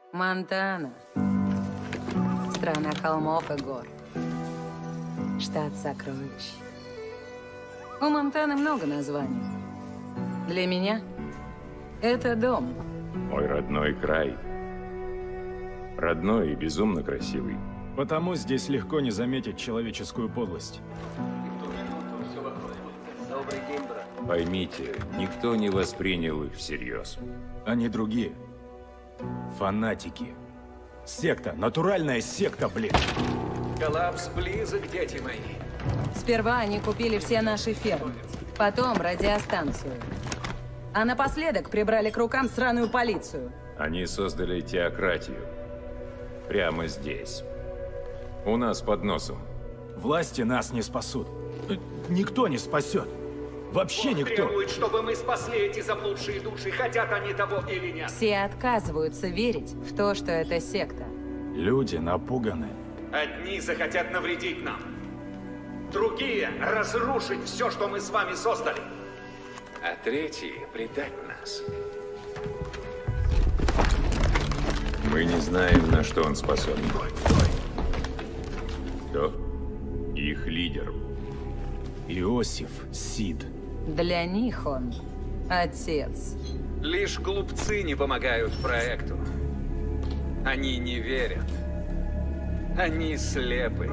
Монтана. Страна холмов и гор. Штат сокровищ. У Монтаны много названий. Для меня это дом. Мой родной край. Родной и безумно красивый. Потому здесь легко не заметить человеческую подлость. Поймите, никто не воспринял их всерьез. Они другие. Фанатики. Секта. Натуральная секта, блин. Коллапс близок, дети мои. Сперва они купили все наши фермы. Потом радиостанцию. А напоследок прибрали к рукам сраную полицию. Они создали теократию. Прямо здесь. У нас под носом. Власти нас не спасут. Никто не спасет. Вообще никто. Требует, чтобы мы спасли эти заблудшие души, хотят они того или нет. Все отказываются верить в то, что это секта. Люди напуганы. Одни захотят навредить нам. Другие — разрушить все, что мы с вами создали. А третьи — предать нас. Мы не знаем, на что он способен. Кто? Их лидер. Иосиф Сид. Для них он отец. Лишь глупцы не помогают проекту. Они не верят. Они слепы.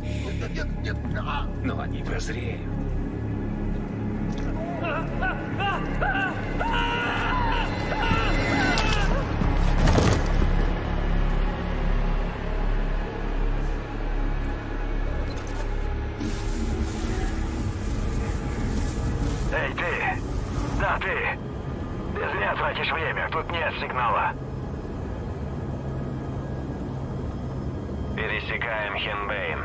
Но они прозреют. Эй, ты! Да, ты! Ты зря тратишь время, тут нет сигнала. Пересекаем Хенбейн.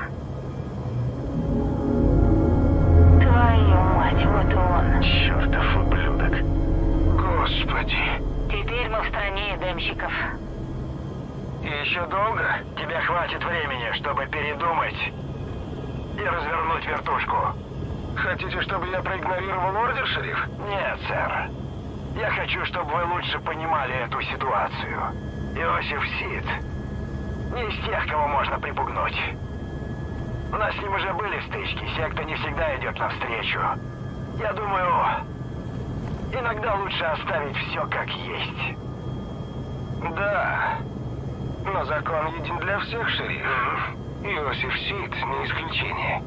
Твою мать, вот он. Чертов ублюдок. Господи. Теперь мы в стране эдемщиков. И еще долго? Тебе хватит времени, чтобы передумать и развернуть вертушку. Хотите, чтобы я проигнорировал ордер, шериф? Нет, сэр. Я хочу, чтобы вы лучше понимали эту ситуацию. Иосиф Сид не из тех, кого можно припугнуть. У нас с ним уже были стычки, секта не всегда идет навстречу. Я думаю, иногда лучше оставить все как есть. Да, но закон един для всех, шериф. Иосиф Сид не исключение.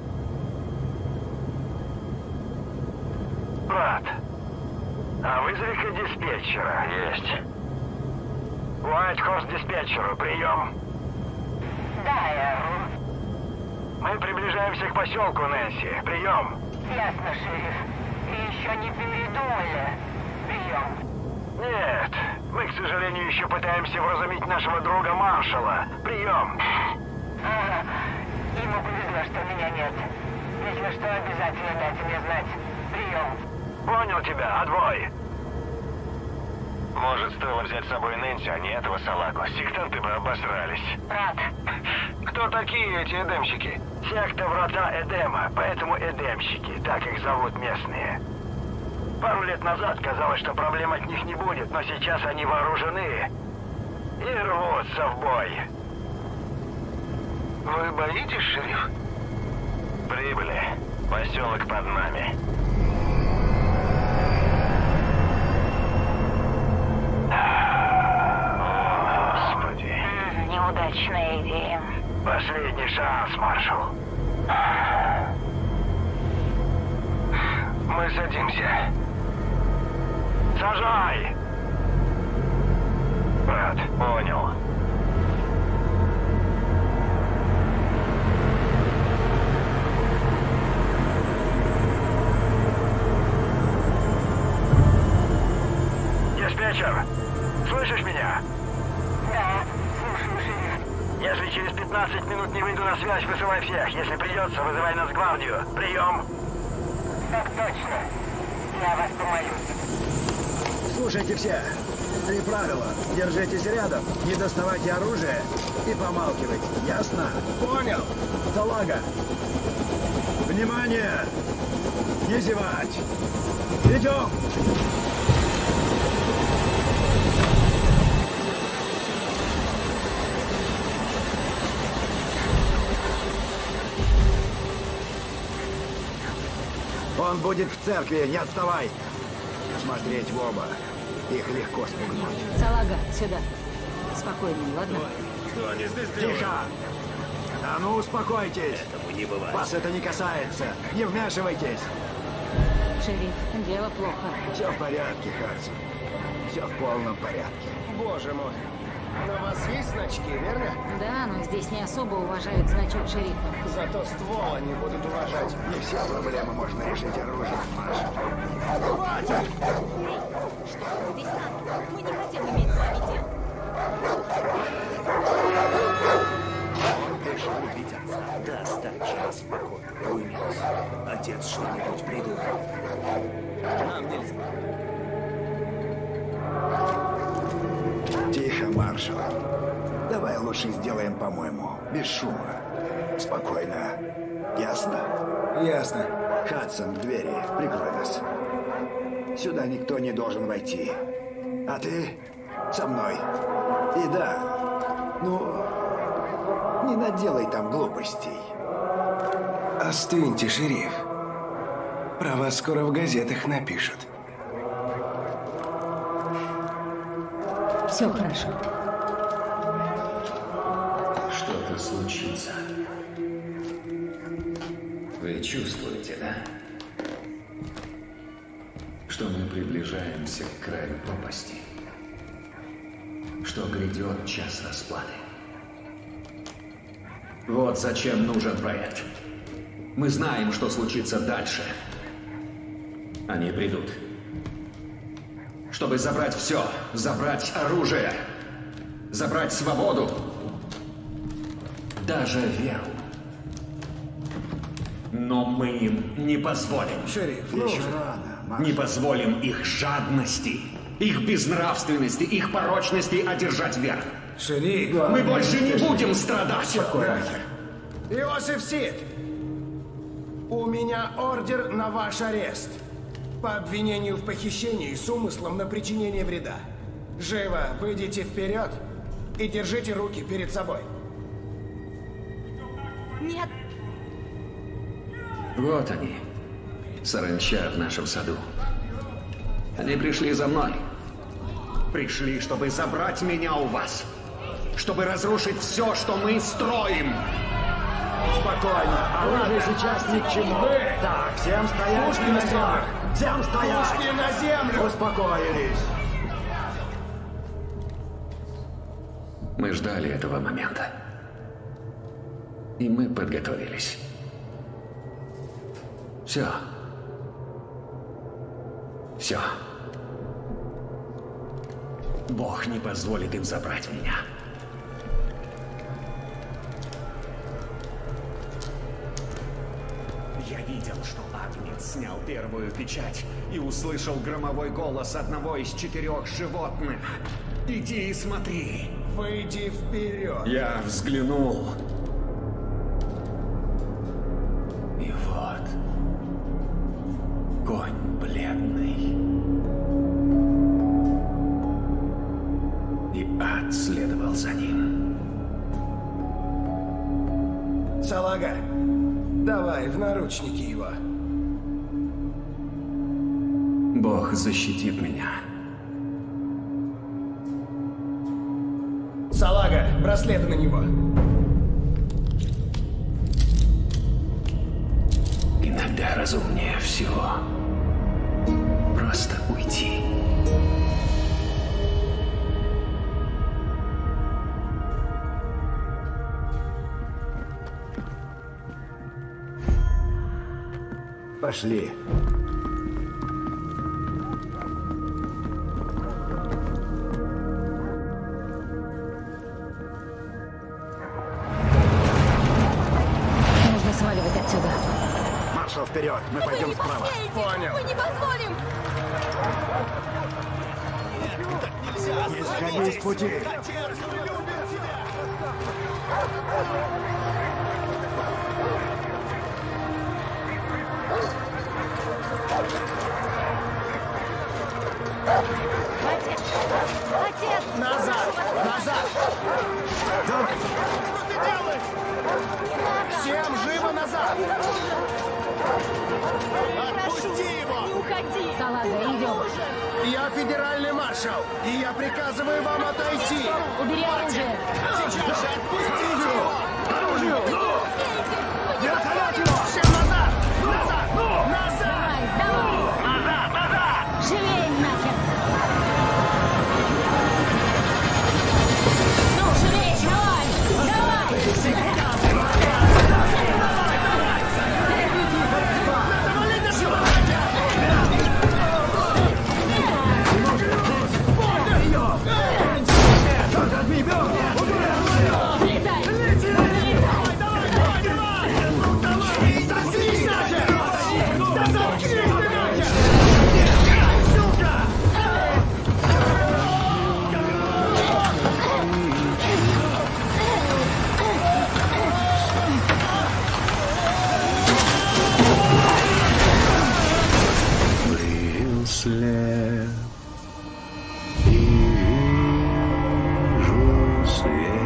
Брат, а вызови-ка диспетчера. Есть. Уайт-Хорс диспетчеру, прием. Да, Эрл. Мы приближаемся к поселку, Нэнси. Прием. Ясно, шериф. И еще не передумали. Прием. Нет, мы, к сожалению, еще пытаемся вразумить нашего друга Маршала. Прием. Ага. Ему повезло, что меня нет. Если что, обязательно дайте мне знать. Прием. Понял тебя, отбой. Может, стоило взять с собой Нэнси, а не этого салагу. Сектанты бы обосрались. Брат. Кто такие эти эдемщики? Секта Врата Эдема, поэтому эдемщики, так их зовут местные. Пару лет назад казалось, что проблем от них не будет, но сейчас они вооружены и рвутся в бой. Вы боитесь, шериф? Прибыли. Поселок под нами. Господи. Неудачная идея. Последний шанс, маршал. Мы садимся. Сажай! Брат, понял. Диспетчер, слышишь меня? Да, слушаю, шериф. Если через 15 минут не выйду на связь, вызывай всех. Если придется, вызывай Нацгвардию. Прием. Так точно. Я вас помолюсь. Слушайте все. 3 правила. Держитесь рядом, не доставайте оружие и помалкивайте. Ясно? Понял. Салага. Внимание! Не зевать. Идем! Он будет в церкви, не отставай. Смотреть в оба. Их легко спугнуть. Салага, сюда. Спокойно, ладно? Что они здесь делают? Тихо! А ну, успокойтесь. Этому не бывает. Вас это не касается. Не вмешивайтесь. Шериф, дело плохо. Все в порядке, Хадсон. Все в полном порядке. Боже мой. На вас есть значки, верно? Да, но здесь не особо уважают значок шерифа. Зато ствол они будут уважать. Не все проблемы можно решить оружием, Маша. Хватит! Что здесь надо? Мы не хотим иметь с вами дело. Решил убить отца. Достаточно спокойно. Уймись. Отец что-нибудь придумал. Нам нельзя. Тихо, маршал. Давай лучше сделаем, по-моему, без шума. Спокойно. Ясно? Ясно. Хадсон, к двери. Прикрой нас. Сюда никто не должен войти. А ты со мной. И да, не наделай там глупостей. Остыньте, шериф. Про вас скоро в газетах напишут. Все хорошо. Что-то случится. Вы чувствуете, да? Что мы приближаемся к краю пропасти. Что грядет час расплаты. Вот зачем нужен проект. Мы знаем, что случится дальше. Они придут. Чтобы забрать все. Забрать оружие. Забрать свободу. Даже веру. Но мы им не позволим. Шериф, Еще рано, маршал. Не позволим их жадности, их безнравственности, их порочности одержать верх. шериф. Мы больше не будем страдать. Иосиф Сид, у меня ордер на ваш арест. По обвинению в похищении с умыслом на причинение вреда. Живо выйдите вперед и держите руки перед собой. Нет. Вот они, саранча в нашем саду. Они пришли за мной. Пришли, чтобы забрать меня у вас. Чтобы разрушить все, что мы строим. Спокойно. Оружие сейчас ни к чему. Так, всем стоять. Пушки на землю. Всем стоять. Пушки на землю! Успокоились. Мы ждали этого момента. И мы подготовились. Все. Все. Бог не позволит им забрать меня. Я видел, что Агнец снял первую печать и услышал громовой голос одного из 4 животных. Иди и смотри. Выйди вперед. Я взглянул. И вот. Конь бледный. И ад следовал за ним. Салага, давай в наручники его. Бог защитит меня. Салага, браслеты на него. Иногда разумнее всего просто уйти. Пошли. Нужно сваливать отсюда. Маршал, вперед. Мы пойдем справа. Понял. Мы не позволим! Не сходи с пути. Отец! Отец! Назад! Назад! Что ты делаешь? Всем живо назад! Отпусти его! Не уходи! Салага, идем. Я федеральный маршал, и я приказываю вам отойти! Убери оружие! Сейчас же отпустите его! Оружие! Не отходите его! Всем назад! Назад! Назад! Давай! Назад! Назад! Живей нахер! Ну, живей! Давай! Давай! След и вижу свет.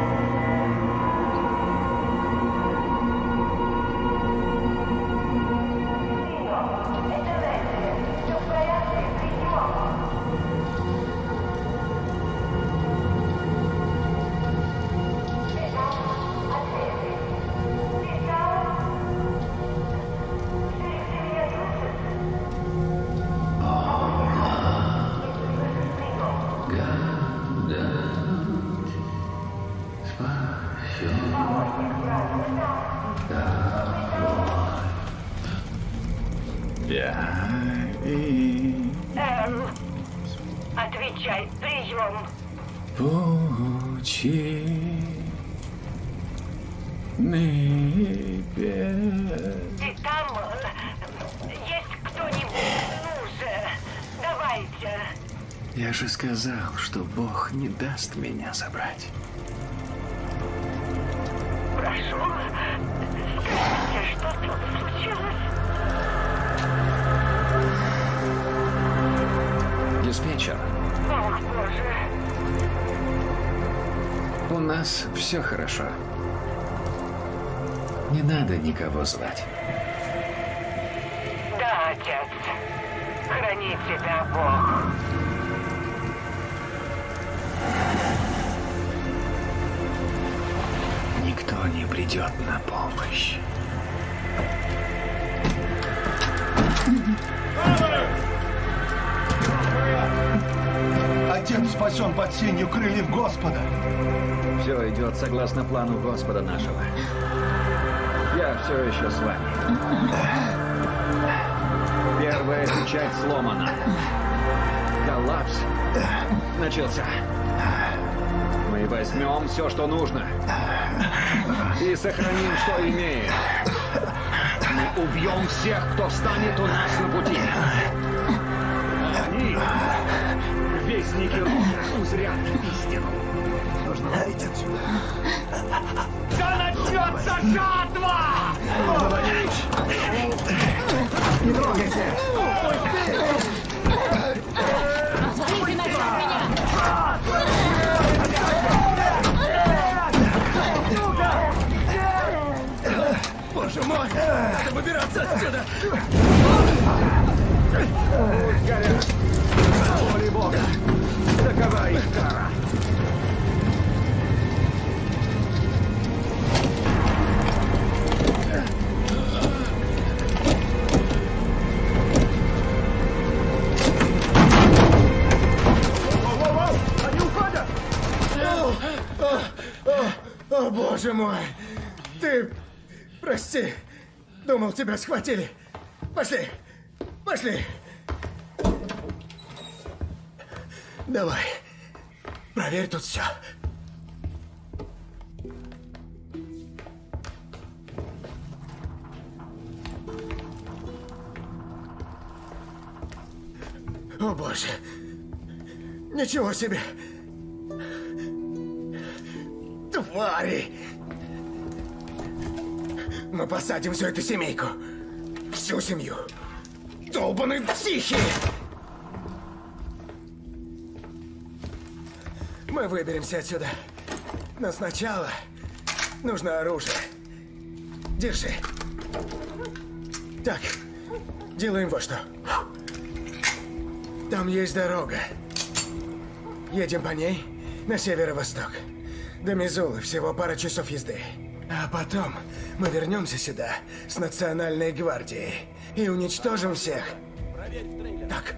Отвечай, прием. Пучи Ты там? Есть кто-нибудь? Ну же, давайте. Я же сказал, что Бог не даст меня забрать. Прошу, скажите, что тут случилось? Диспетчер, Ох, Боже. у нас все хорошо. Не надо никого звать. Да, отец. Храни тебя Бог. Никто не придет на помощь. Отец спасен под сенью крыльев Господа. Все идет согласно плану Господа нашего. Я все еще с вами. Первая печать сломана. Коллапс начался. Мы возьмем все, что нужно. И сохраним, что имеем. Мы убьем всех, кто встанет у нас на пути. Они, вестники, узрят истину. Нужно выйти отсюда. Да начнется жатва! Не трогайся! Отвалите нахер от меня! Боже мой! Надо выбираться отсюда! Горят! Воли Бога! Такова их кара! Они уходят! О, боже мой! Ты... Прости. Думал, тебя схватили. Пошли. Пошли. Давай. Проверь тут все. О, боже. Ничего себе. Твари. Мы посадим всю эту семейку. Всю семью. Долбаные психи! Мы выберемся отсюда. Но сначала нужно оружие. Держи. Так, Делаем вот что. Там есть дорога. Едем по ней на северо-восток. До Мизулы всего пара часов езды. А потом мы вернемся сюда с Национальной гвардией и уничтожим всех. Так.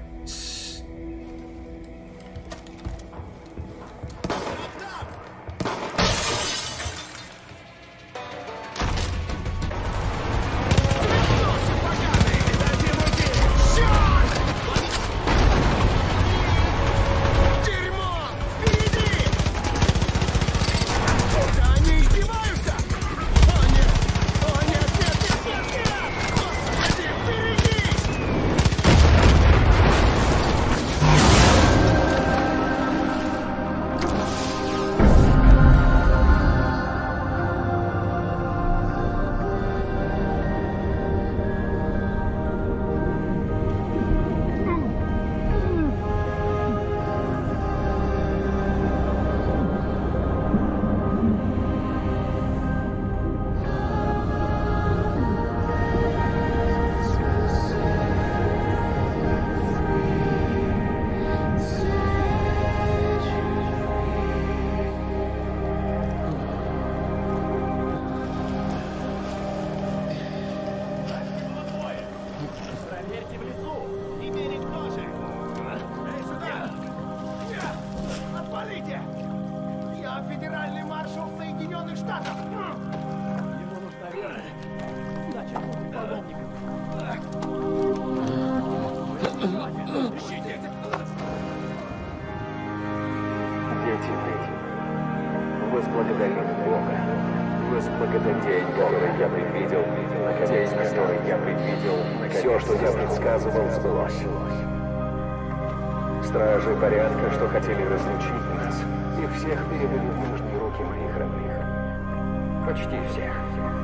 Стражи порядка, что хотели разлучить нас, их всех передали в нужные руки моих родных. Почти всех.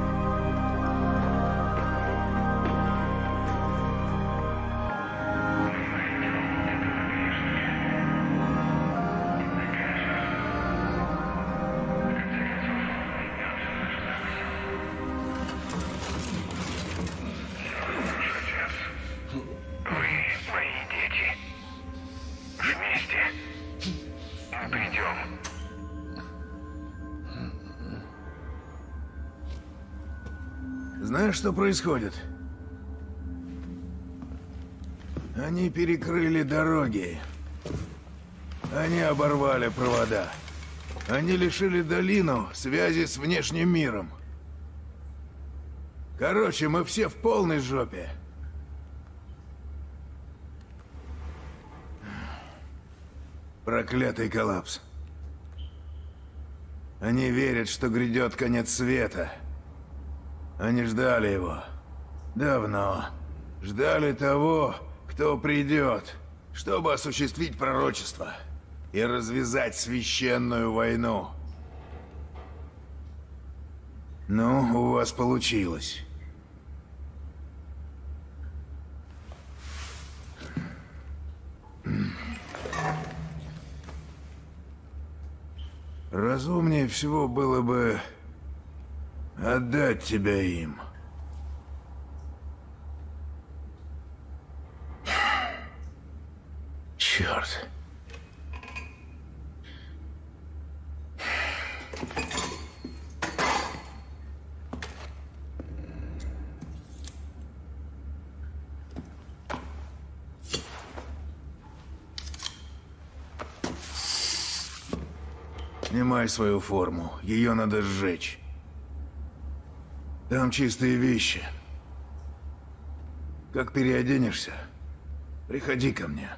Знаешь, что происходит? Они перекрыли дороги. Они оборвали провода. Они лишили долину связи с внешним миром. Короче, мы все в полной жопе. Проклятый коллапс. Они верят, что грядет конец света. Они ждали его. Давно. Ждали того, кто придет, чтобы осуществить пророчество и развязать священную войну. Ну, у вас получилось. Разумнее всего было бы отдать тебя им. Черт. Снимай свою форму. Ее надо сжечь. Там чистые вещи. Как переоденешься, приходи ко мне.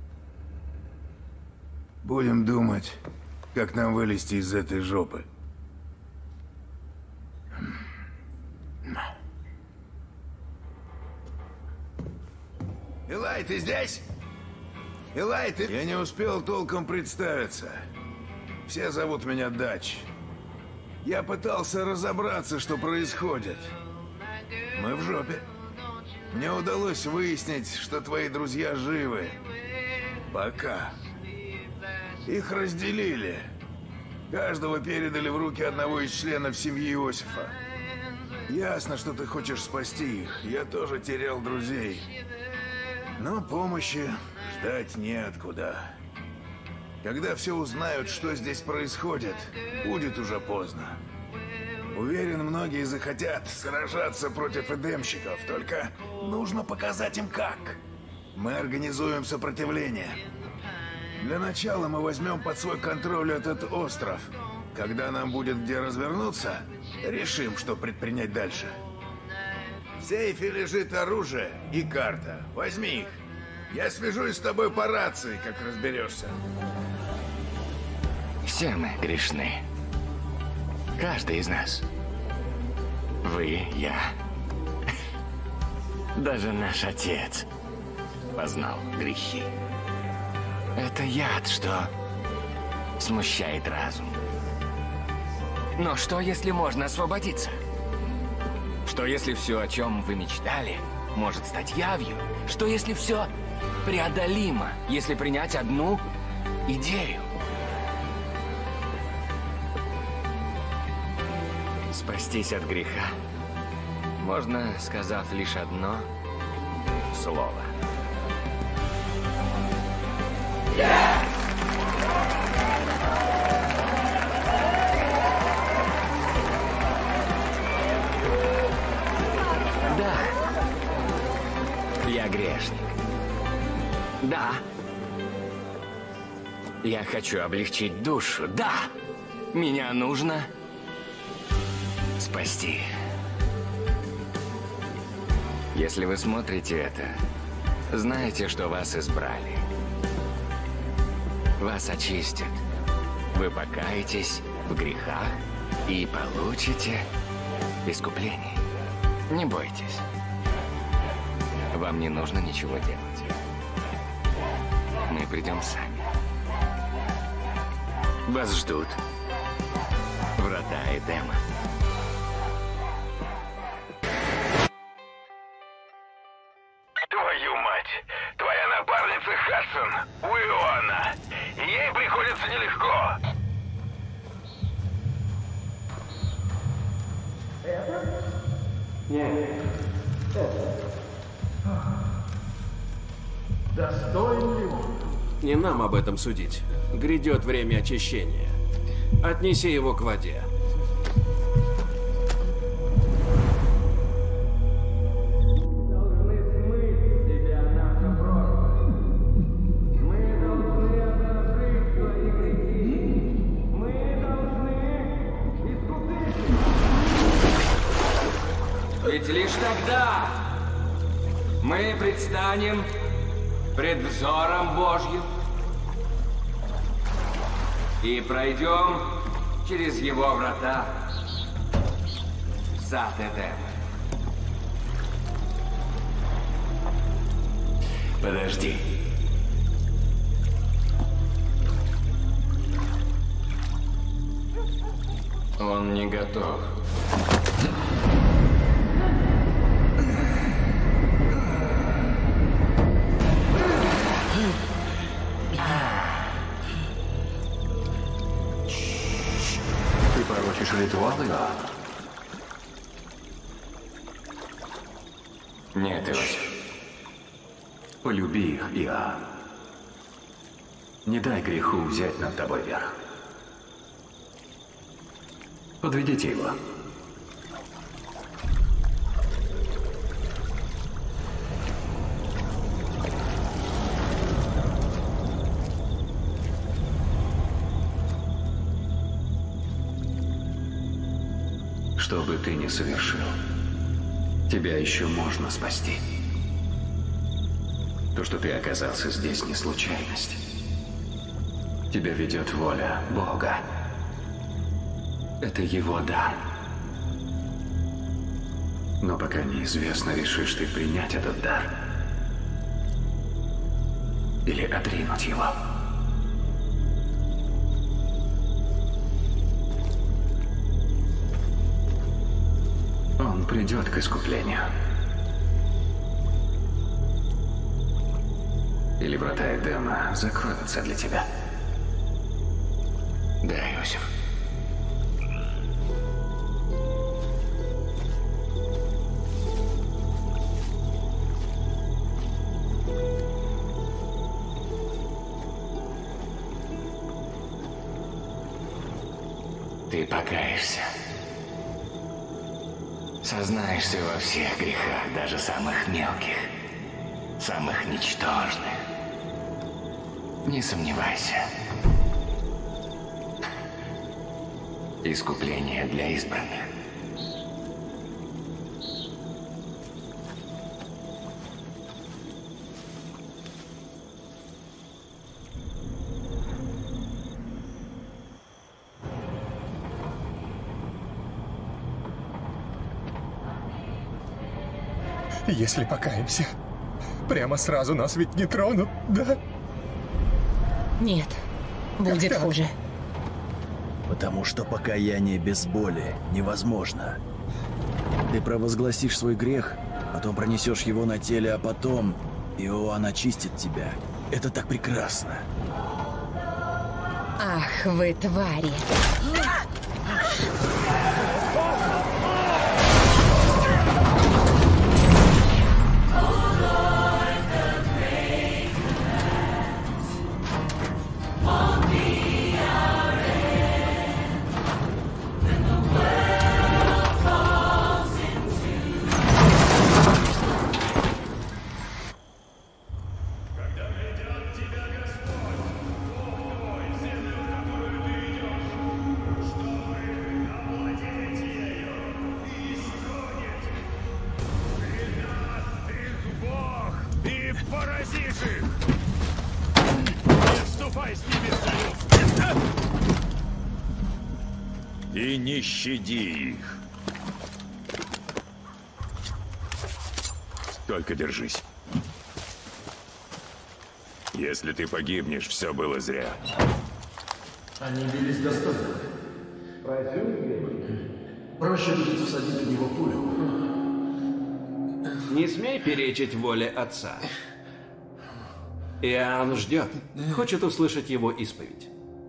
Будем думать, как нам вылезти из этой жопы. Илай, ты здесь? Илай, ты... Я не успел толком представиться. Все зовут меня Дач. Я пытался разобраться, что происходит. Мы в жопе. Мне удалось выяснить, что твои друзья живы. Пока. Их разделили. Каждого передали в руки одного из членов семьи Иосифа. Ясно, что ты хочешь спасти их. Я тоже терял друзей. Но помощи ждать неоткуда. Когда все узнают, что здесь происходит, будет уже поздно. Уверен, многие захотят сражаться против эдемщиков, только нужно показать им как. Мы организуем сопротивление. Для начала мы возьмем под свой контроль этот остров. Когда нам будет где развернуться, решим, что предпринять дальше. В сейфе лежит оружие и карта. Возьми их. Я свяжусь с тобой по рации, как разберешься. Все мы грешны. Каждый из нас. Вы, я. Даже наш отец познал грехи. Это яд, что смущает разум. Но что, если можно освободиться? Что, если все, о чем вы мечтали, может стать явью? Что, если все преодолимо, если принять одну идею? Спастись от греха можно, сказав лишь одно слово. Да, я грешник. Да, я хочу облегчить душу. Да, меня нужно спасти. Если вы смотрите это, знайте, что вас избрали. Вас очистят. Вы покаетесь в грехах и получите искупление. Не бойтесь. Вам не нужно ничего делать. Мы придем сами. Вас ждут врата Эдема. Твою мать! Твоя напарница Хадсон у Иоанна. Ей приходится нелегко. Нет. Достоин ли он? Не нам об этом судить. Грядет время очищения. Отнеси его к воде. Ведь лишь тогда мы предстанем пред взором Божьим и пройдем через его врата в сад Эдема. Подожди. Он не готов. Ты порочишь ритуалы, да? Нет, Иосиф. Полюби их, Иоанн. Не дай греху взять над тобой верх. Подведите его. Что бы ты ни совершил, тебя еще можно спасти. То, что ты оказался здесь, не случайность. Тебя ведет воля Бога. Это его дар. Но пока неизвестно, решишь ты принять этот дар или отринуть его. Он придет к искуплению. Или врата Эдема закроются для тебя. Да, Иосиф. Ты покаешься. Сознаешься во всех грехах, даже самых мелких, самых ничтожных. Не сомневайся. Искупление для избранных. Если покаемся, прямо сразу нас ведь не тронут, да? Нет, будет хуже. Потому что покаяние без боли невозможно. Ты провозгласишь свой грех, потом пронесешь его на теле, а потом Иоанн очистит тебя. Это так прекрасно. Ах, вы твари. И не щади их. Только держись. Если ты погибнешь, все было зря. Они бились достойно. Проще будет всадить в него пулю. Не смей перечить воле отца. Иоанн ждет. Хочет услышать его исповедь.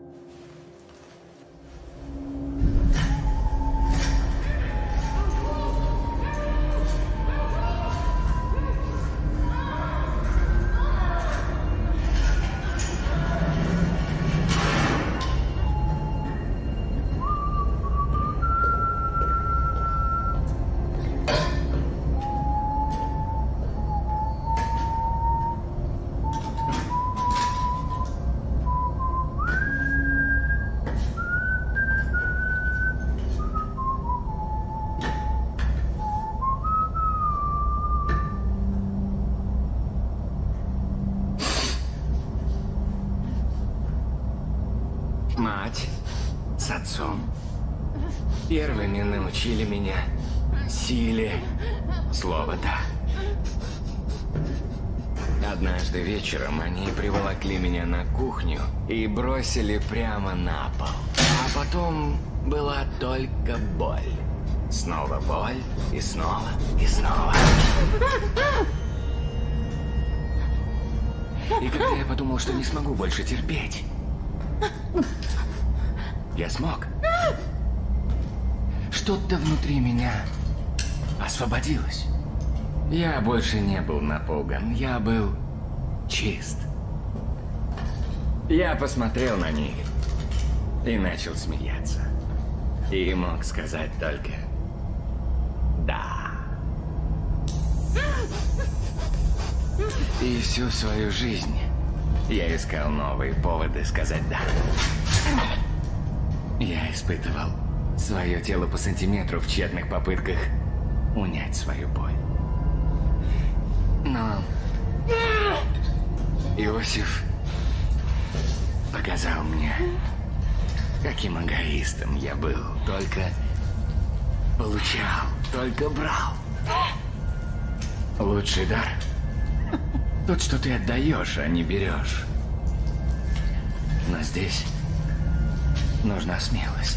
Мать с отцом первыми научили меня силе слова «да». Однажды вечером они приволокли меня на кухню и бросили прямо на пол. А потом была только боль. Снова боль, и снова, и снова. И когда я подумал, что не смогу больше терпеть, я смог. Что-то внутри меня освободилось. Я больше не был напуган, я был чист. Я посмотрел на них и начал смеяться. И мог сказать только «да». И всю свою жизнь я искал новые поводы сказать «да». Я испытывал свое тело по сантиметру в тщетных попытках унять свою боль. Но Иосиф показал мне, каким эгоистом я был. Только получал, только брал. Лучший дар — тот, что ты отдаешь, а не берешь. Но здесь нужна смелость.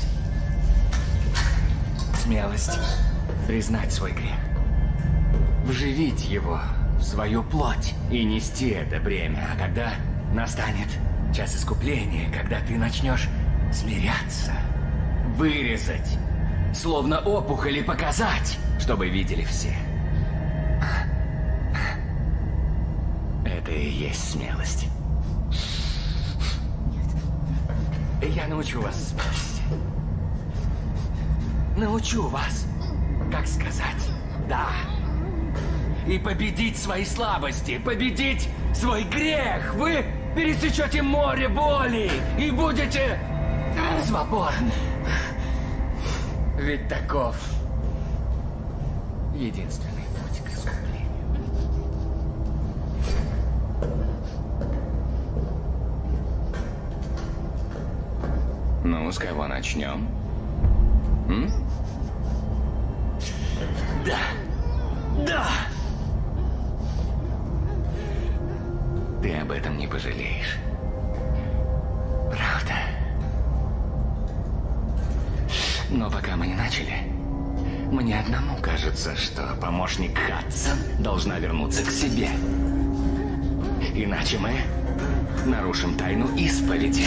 Смелость признать свой грех. Вживить его в свою плоть и нести это бремя. А когда настанет час искупления, когда ты начнешь смиряться, вырезать, словно опухоль, и показать, чтобы видели все. Это и есть смелость. Я научу вас смелости. научу вас, как сказать «да». И победить свои слабости, победить свой грех. Вы пересечете море боли и будете свободны. Ведь таков единственный путь к искуплению. Ну, с кого начнем? Да! Да! Ты об этом не пожалеешь. Правда? Но пока мы не начали, мне одному кажется, что помощник Хадсон должна вернуться к себе. Иначе мы нарушим тайну исповеди.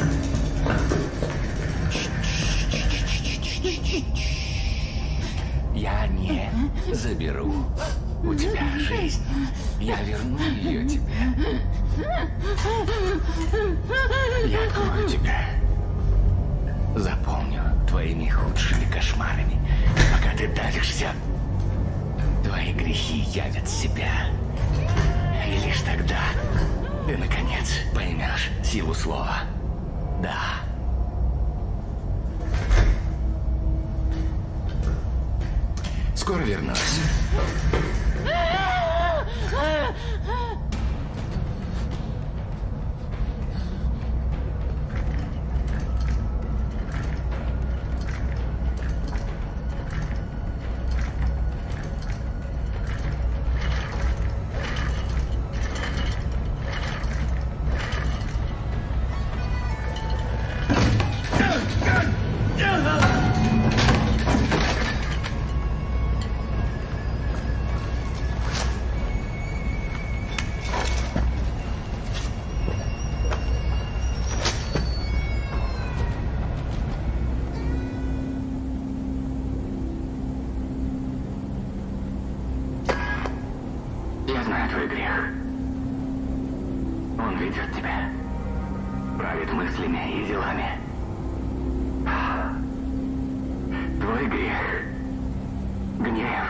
Я не заберу у тебя жизнь. Я верну ее тебе. Я открою тебя. Запомню твоими худшими кошмарами. Пока ты давишься, твои грехи явят себя. И лишь тогда ты, наконец, поймешь силу слова «да». Скоро вернусь. Я знаю твой грех. Он ведет тебя, правит мыслями и делами. Твой грех — гнев.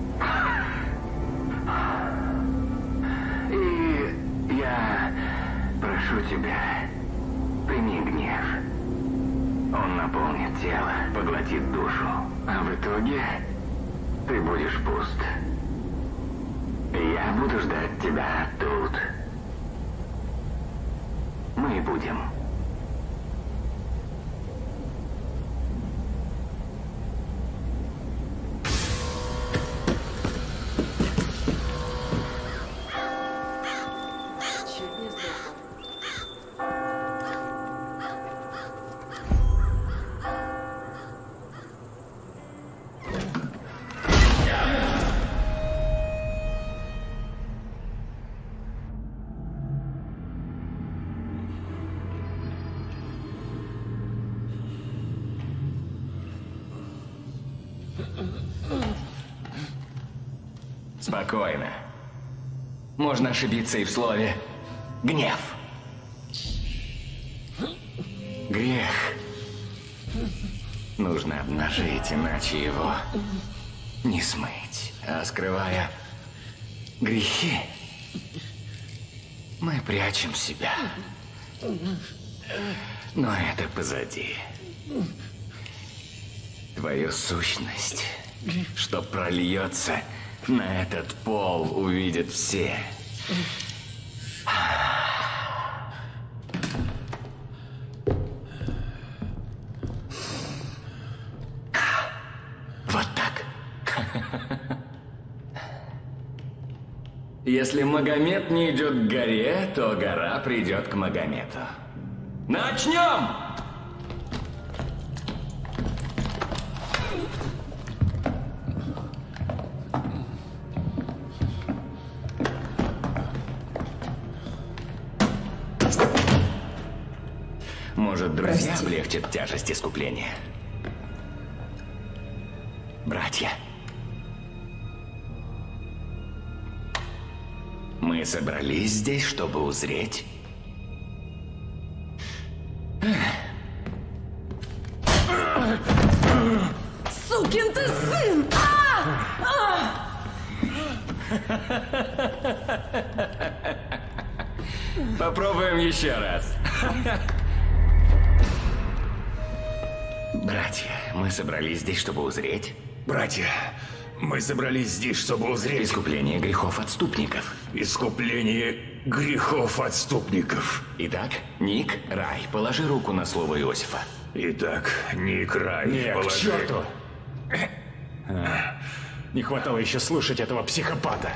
И я прошу тебя, прими гнев. Он наполнит тело, поглотит душу, а в итоге ты будешь пуст. Я буду ждать тебя тут. Мы будем. Спокойно. Можно ошибиться и в слове «гнев». Грех нужно обнажить, иначе его не смыть. А скрывая грехи, мы прячем себя. Но это позади. Твою сущность, что прольется на этот пол, увидят все. Вот так. Если Магомед не идет к горе, то гора придет к Магомету. Начнем! Может, друзья облегчат тяжесть искупления? Братья. Мы собрались здесь, чтобы узреть Сукин ты сын! Попробуем еще раз. Братья, мы собрались здесь, чтобы узреть. Братья, мы собрались здесь, чтобы узреть искупление грехов отступников. Искупление грехов отступников. Итак, Ник, Рай, положи руку на слово Иосифа. Итак, Ник, Рай, Нет, положи. к черту! Не хватало еще слушать этого психопата.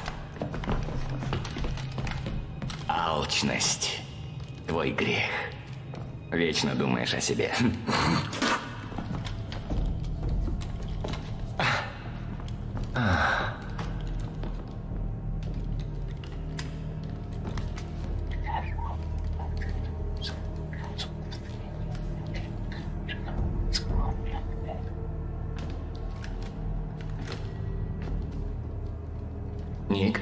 Алчность. Твой грех. Вечно думаешь о себе. Ник?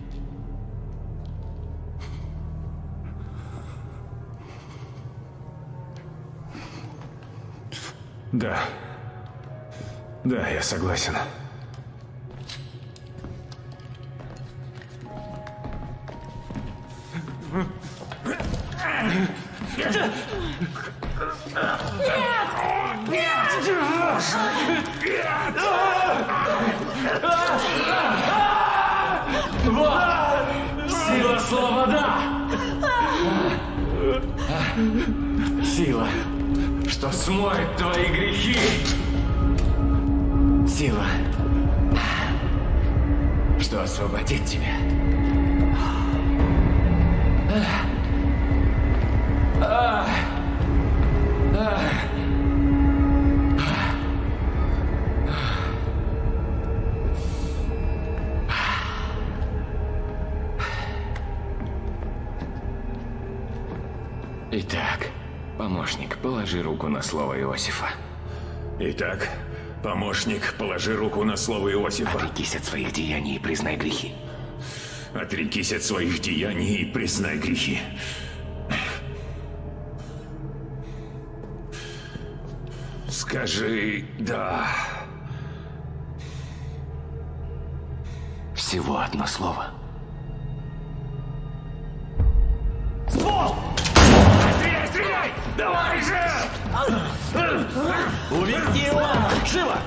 Да. Да, я согласен. Вот! Сила слова «да». Сила, что смоет твои грехи. Сила, что освободит тебя. Итак, помощник, положи руку на слово Иосифа. Итак, помощник, положи руку на слово Иосифа. Отрекись от своих деяний и признай грехи. Отрекись от своих деяний и признай грехи. Скажи «да». Всего одно слово. Ствол! Стреляй, стреляй! Давай же! Уведите его! Живо!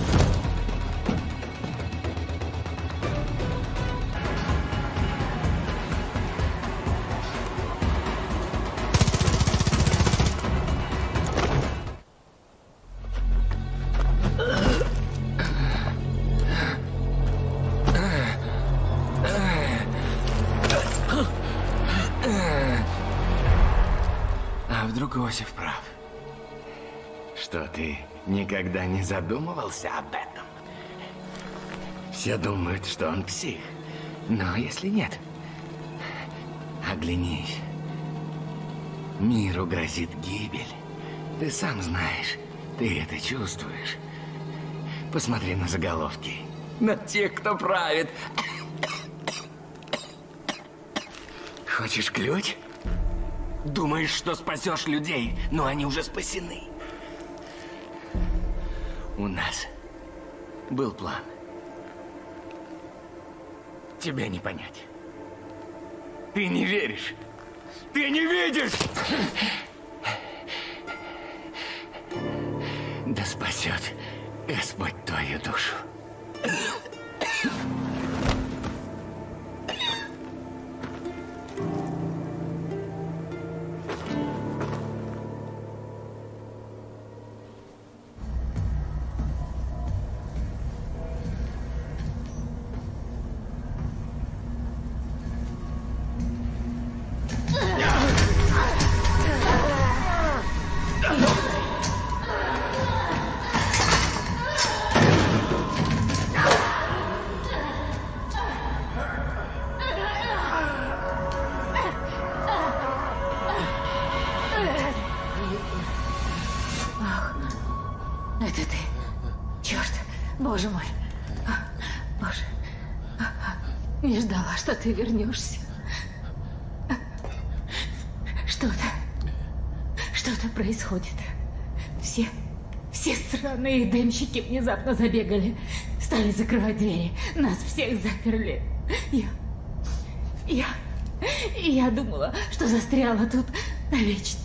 А вдруг Иосиф прав? Что, ты никогда не задумывался об этом? Все думают, что он псих. Но если нет, оглянись. Миру грозит гибель. Ты сам знаешь, ты это чувствуешь. Посмотри на заголовки. На тех, кто правит. Хочешь ключ? Думаешь, что спасешь людей, но они уже спасены. У нас был план. Тебя не понять. Ты не веришь. Ты не видишь! Да спасет Господь твою душу. Это ты. Черт, боже мой. Боже. Не ждала, что ты вернешься. Что-то происходит. Все Все сраные дымщики внезапно забегали. Стали закрывать двери. Нас всех заперли. Я думала, что застряла тут навечно.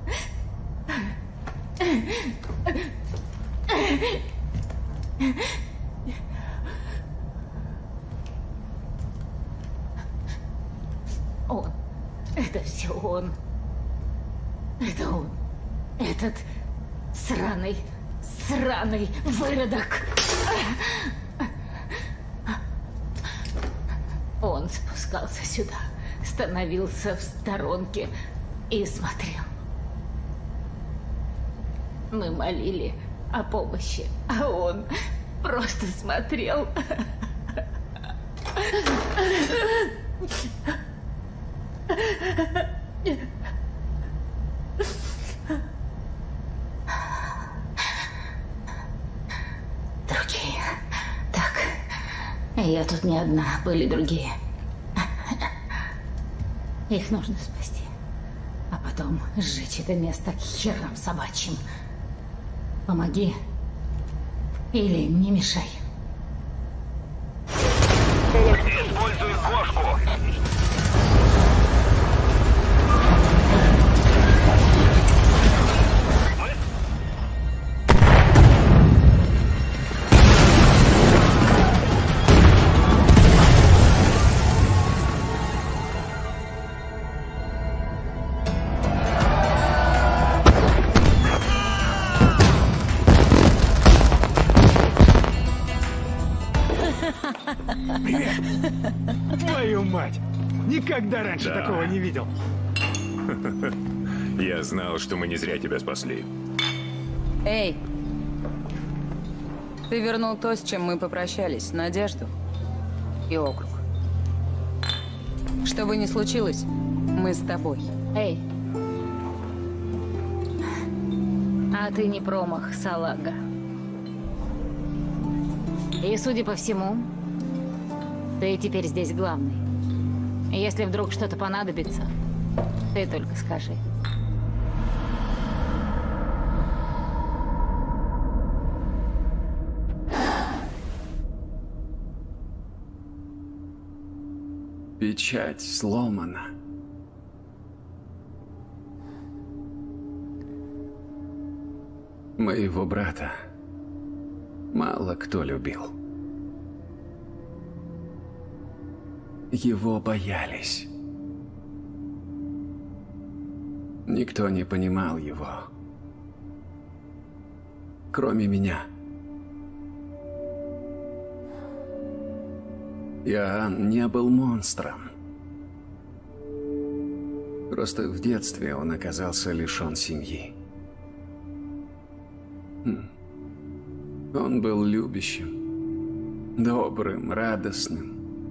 Он. Это все он. Это он. Этот сраный выродок. Он спускался сюда, становился в сторонке и смотрел. Мы молили о помощи, а он просто смотрел. Другие. Так, я тут не одна, были другие. Их нужно спасти, а потом сжечь это место к херам собачьим. Помоги или не мешай. Используй кошку. Твою мать! Никогда раньше такого не видел. Я знал, что мы не зря тебя спасли. Эй! Ты вернул то, с чем мы попрощались. Надежду и округ. Что бы ни случилось, мы с тобой. Эй! А ты не промах, салага. И, судя по всему, ты теперь здесь главный. Если вдруг что-то понадобится, ты только скажи. Печать сломана. Моего брата мало кто любил. Его боялись. Никто не понимал его, кроме меня. Иоанн не был монстром. Просто в детстве он оказался лишен семьи. Он был любящим, добрым, радостным.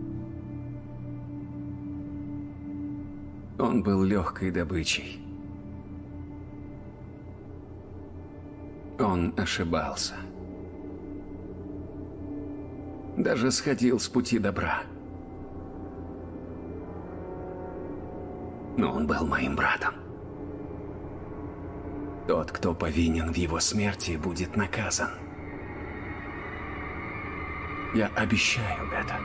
Он был легкой добычей. Он ошибался. Даже сходил с пути добра. Но он был моим братом. Тот, кто повинен в его смерти, будет наказан. Я обещаю это.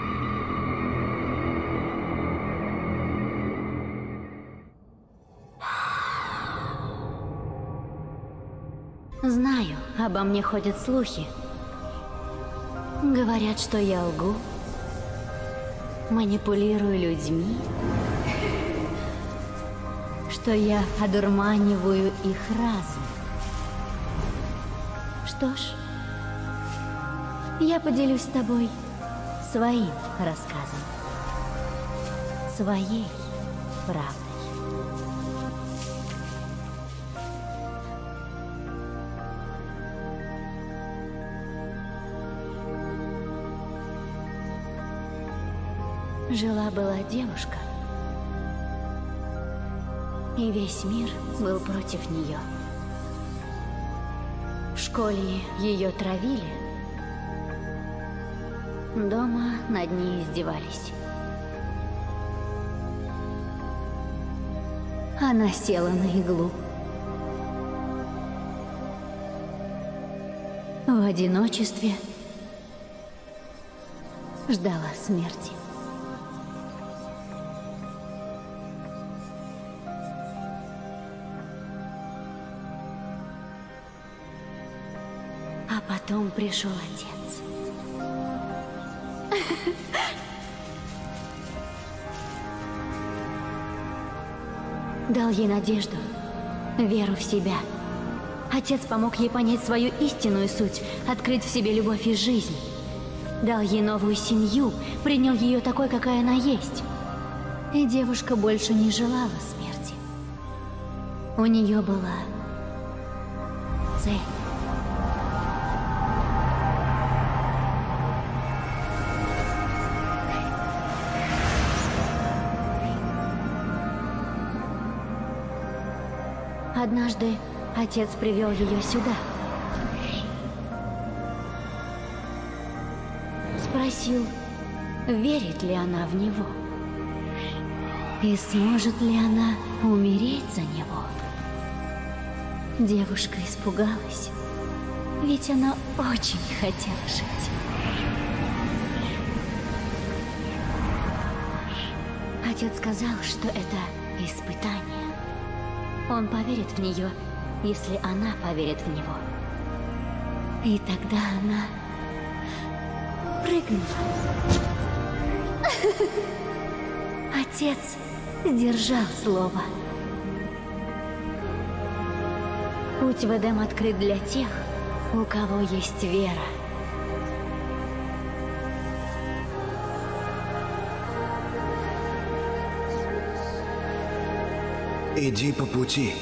Знаю, обо мне ходят слухи. Говорят, что я лгу, манипулирую людьми, что я одурманиваю их разум. Что ж, я поделюсь с тобой своим рассказом, своей правдой. Жила-была девушка, и весь мир был против нее. В школе ее травили, дома над ней издевались. Она села на иглу. в одиночестве ждала смерти. А потом пришел отец. Дал ей надежду, веру в себя. Отец помог ей понять свою истинную суть, открыть в себе любовь и жизнь. Дал ей новую семью, принял ее такой, какая она есть. И девушка больше не желала смерти. У нее была цель. Однажды отец привел ее сюда. Спросил, верит ли она в него. И сможет ли она умереть за него. Девушка испугалась, ведь она очень хотела жить. Отец сказал, что это испытание. Он поверит в нее, если она поверит в него. И тогда она прыгнула. Отец сдержал слово. Путь в Эдем открыт для тех, у кого есть вера. Иди по пути.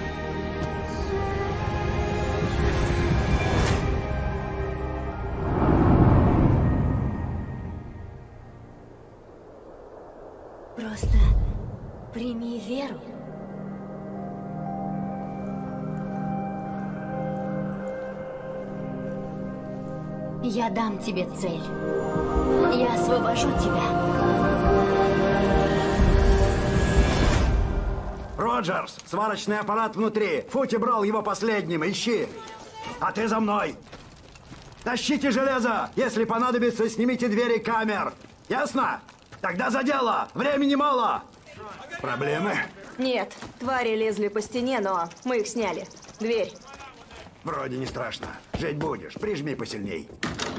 Просто прими веру. Я дам тебе цель. Я освобожу тебя. Роджерс, сварочный аппарат внутри. Фути брал его последним, ищи. А ты за мной. Тащите железо. Если понадобится, снимите двери камер. Ясно? Тогда за дело. Времени мало. Проблемы? Нет, твари лезли по стене, но мы их сняли. Дверь. Вроде не страшно. Жить будешь. Прижми посильней.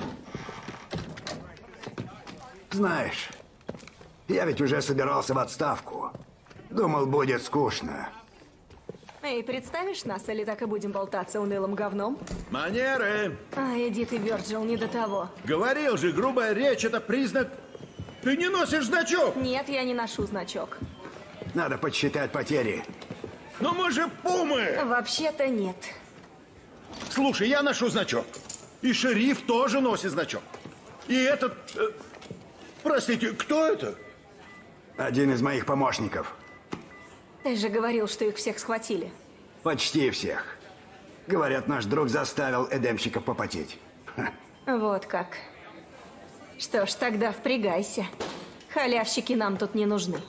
Знаешь, я ведь уже собирался в отставку. Думал, будет скучно. Эй, представишь нас, или так и будем болтаться унылым говном? Манеры! А, Эдит и Вёрджил, не до того. Говорил же, грубая речь — это признак... Ты не носишь значок! Нет, я не ношу значок. Надо подсчитать потери. Но мы же пумы! Вообще-то нет. Слушай, я ношу значок. И шериф тоже носит значок. И этот... простите, кто это? Один из моих помощников. Ты же говорил, что их всех схватили. Почти всех. Говорят, наш друг заставил эдемщиков попотеть. Вот как. Что ж, тогда впрягайся. Халявщики нам тут не нужны.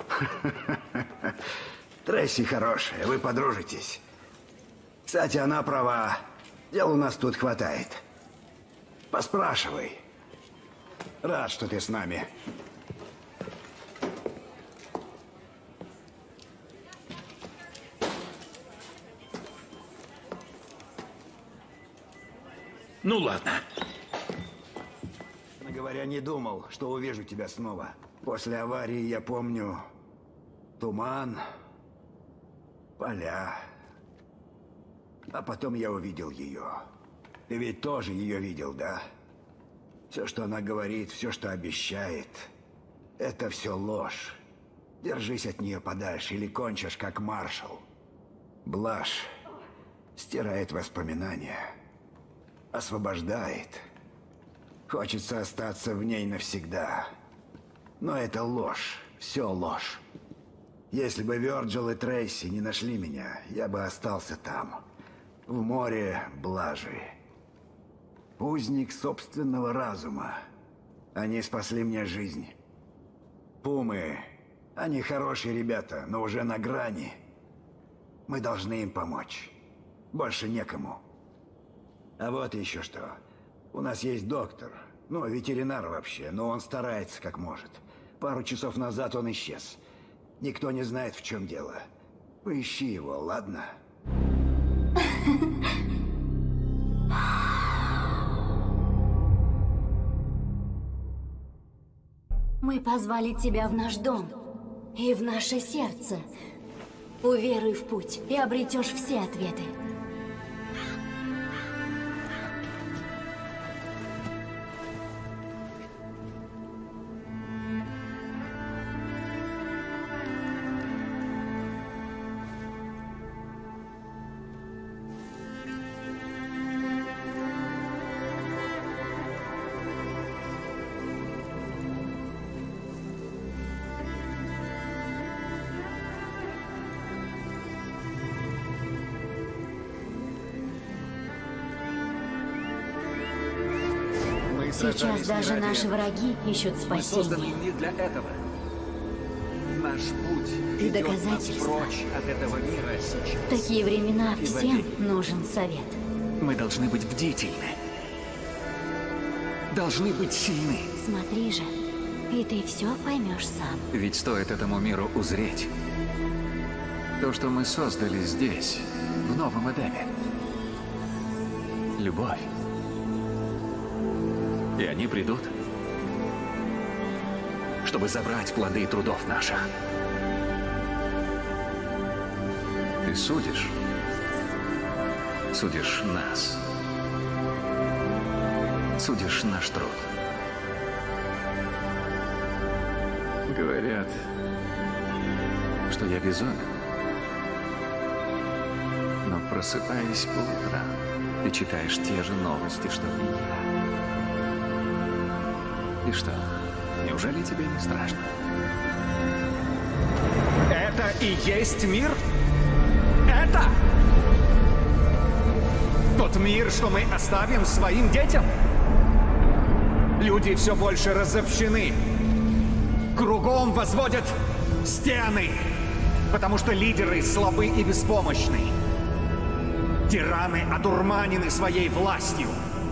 Трейси хорошая, вы подружитесь. Кстати, она права. Дел у нас тут хватает. Поспрашивай. Рад, что ты с нами. Ну ладно. Честно говоря, не думал, что увижу тебя снова. После аварии я помню туман, поля. А потом я увидел ее. Ты ведь тоже ее видел, да? Все, что она говорит, все, что обещает, это все ложь. Держись от нее подальше, или кончишь, как маршал. Блажь стирает воспоминания, освобождает. Хочется остаться в ней навсегда. Но это ложь, все ложь. Если бы Вёрджил и Трейси не нашли меня, я бы остался там, в море блажи. Узник собственного разума. Они спасли мне жизнь. Пумы, они хорошие ребята, но уже на грани. Мы должны им помочь. Больше некому. А вот еще что. У нас есть доктор. Ну, ветеринар вообще, но он старается как может. Пару часов назад он исчез. Никто не знает, в чем дело. Поищи его, ладно? Мы позвали тебя в наш дом и в наше сердце. Уверуй в путь и обретешь все ответы. Сейчас даже наши враги ищут спасения. Мы созданы не для этого. Наш путь И идет нас доказательства. прочь от этого мира сейчас. В такие времена И всем Вадим. нужен совет. Мы должны быть бдительны. Должны быть сильны. Смотри же, и ты все поймешь сам. Ведь стоит этому миру узреть. То, что мы создали здесь, в новом Эдеме. Любовь. И они придут, чтобы забрать плоды трудов наших. Ты судишь нас. Судишь наш труд. Говорят, что я безумен. Но просыпаясь по утрам, ты читаешь те же новости, что и я. И что, неужели тебе не страшно? Это и есть мир? Это? Тот мир, что мы оставим своим детям? Люди все больше разобщены. Кругом возводят стены, потому что лидеры слабы и беспомощны. Тираны одурманены своей властью.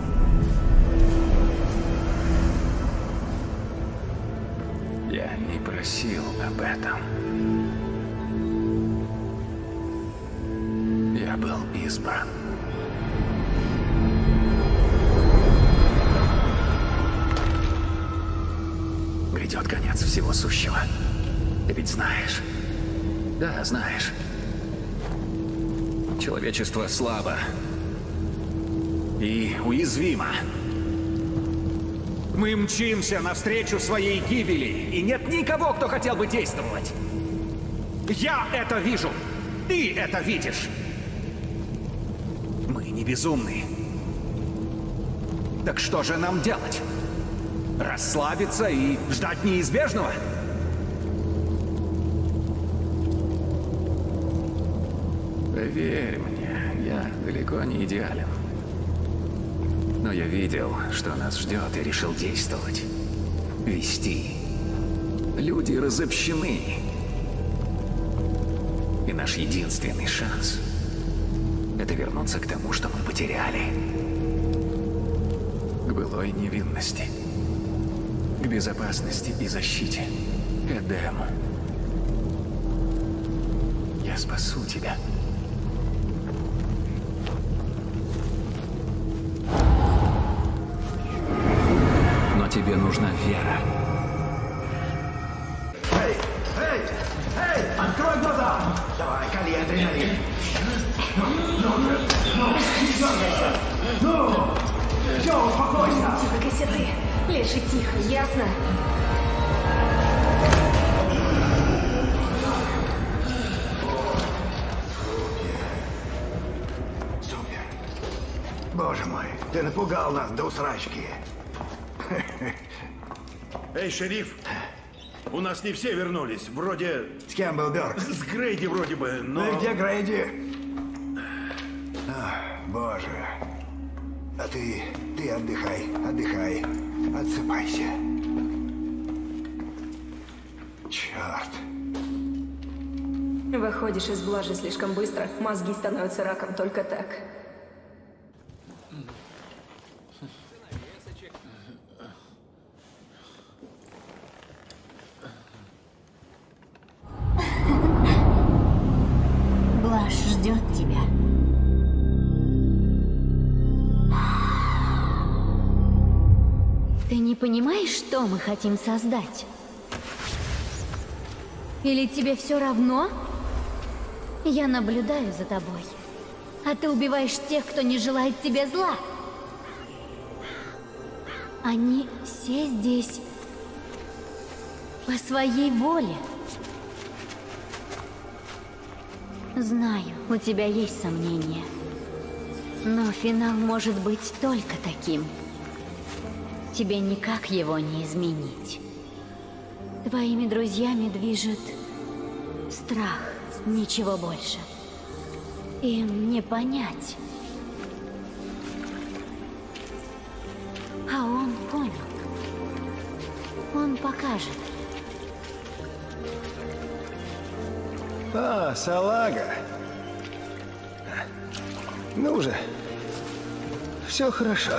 Я не просил об этом. Я был избран. Грядет конец всего сущего. Ты ведь знаешь? Да, знаешь. Человечество слабо и уязвимо. Мы мчимся навстречу своей гибели, и нет никого, кто хотел бы действовать. Я это вижу. Ты это видишь. Мы не безумны. Так что же нам делать? Расслабиться и ждать неизбежного? Поверь мне, я далеко не идеален. Но я видел, что нас ждет, и решил действовать. Вести. Люди разобщены. И наш единственный шанс — это вернуться к тому, что мы потеряли. К былой невинности. К безопасности и защите. К Эдему. Я спасу тебя. Тебе нужна вера. Эй! Эй! Эй! Открой глаза! Давай, кали адреналин. Не дергайся! Ну! Все, успокойся! Успокойся ты. Леший, тихо, ясно? Супер. Боже мой, ты напугал нас до усрачки. Эй, шериф, у нас не все вернулись. Вроде... С кем был Бёрк? С Грейди вроде бы, но... Ну и где Грейди? Боже. А ты отдыхай. Отсыпайся. Черт. Выходишь из блажи слишком быстро. Мозги становятся раком только так. ложь ждет тебя. Ты не понимаешь, что мы хотим создать? Или тебе все равно? Я наблюдаю за тобой, а ты убиваешь тех, кто не желает тебе зла. Они все здесь по своей воле. Знаю, у тебя есть сомнения, но финал может быть только таким. Тебе никак его не изменить. Твоими друзьями движет страх, ничего больше. Им не понять. А он понял. Он покажет. А, салага. Ну же. Все хорошо.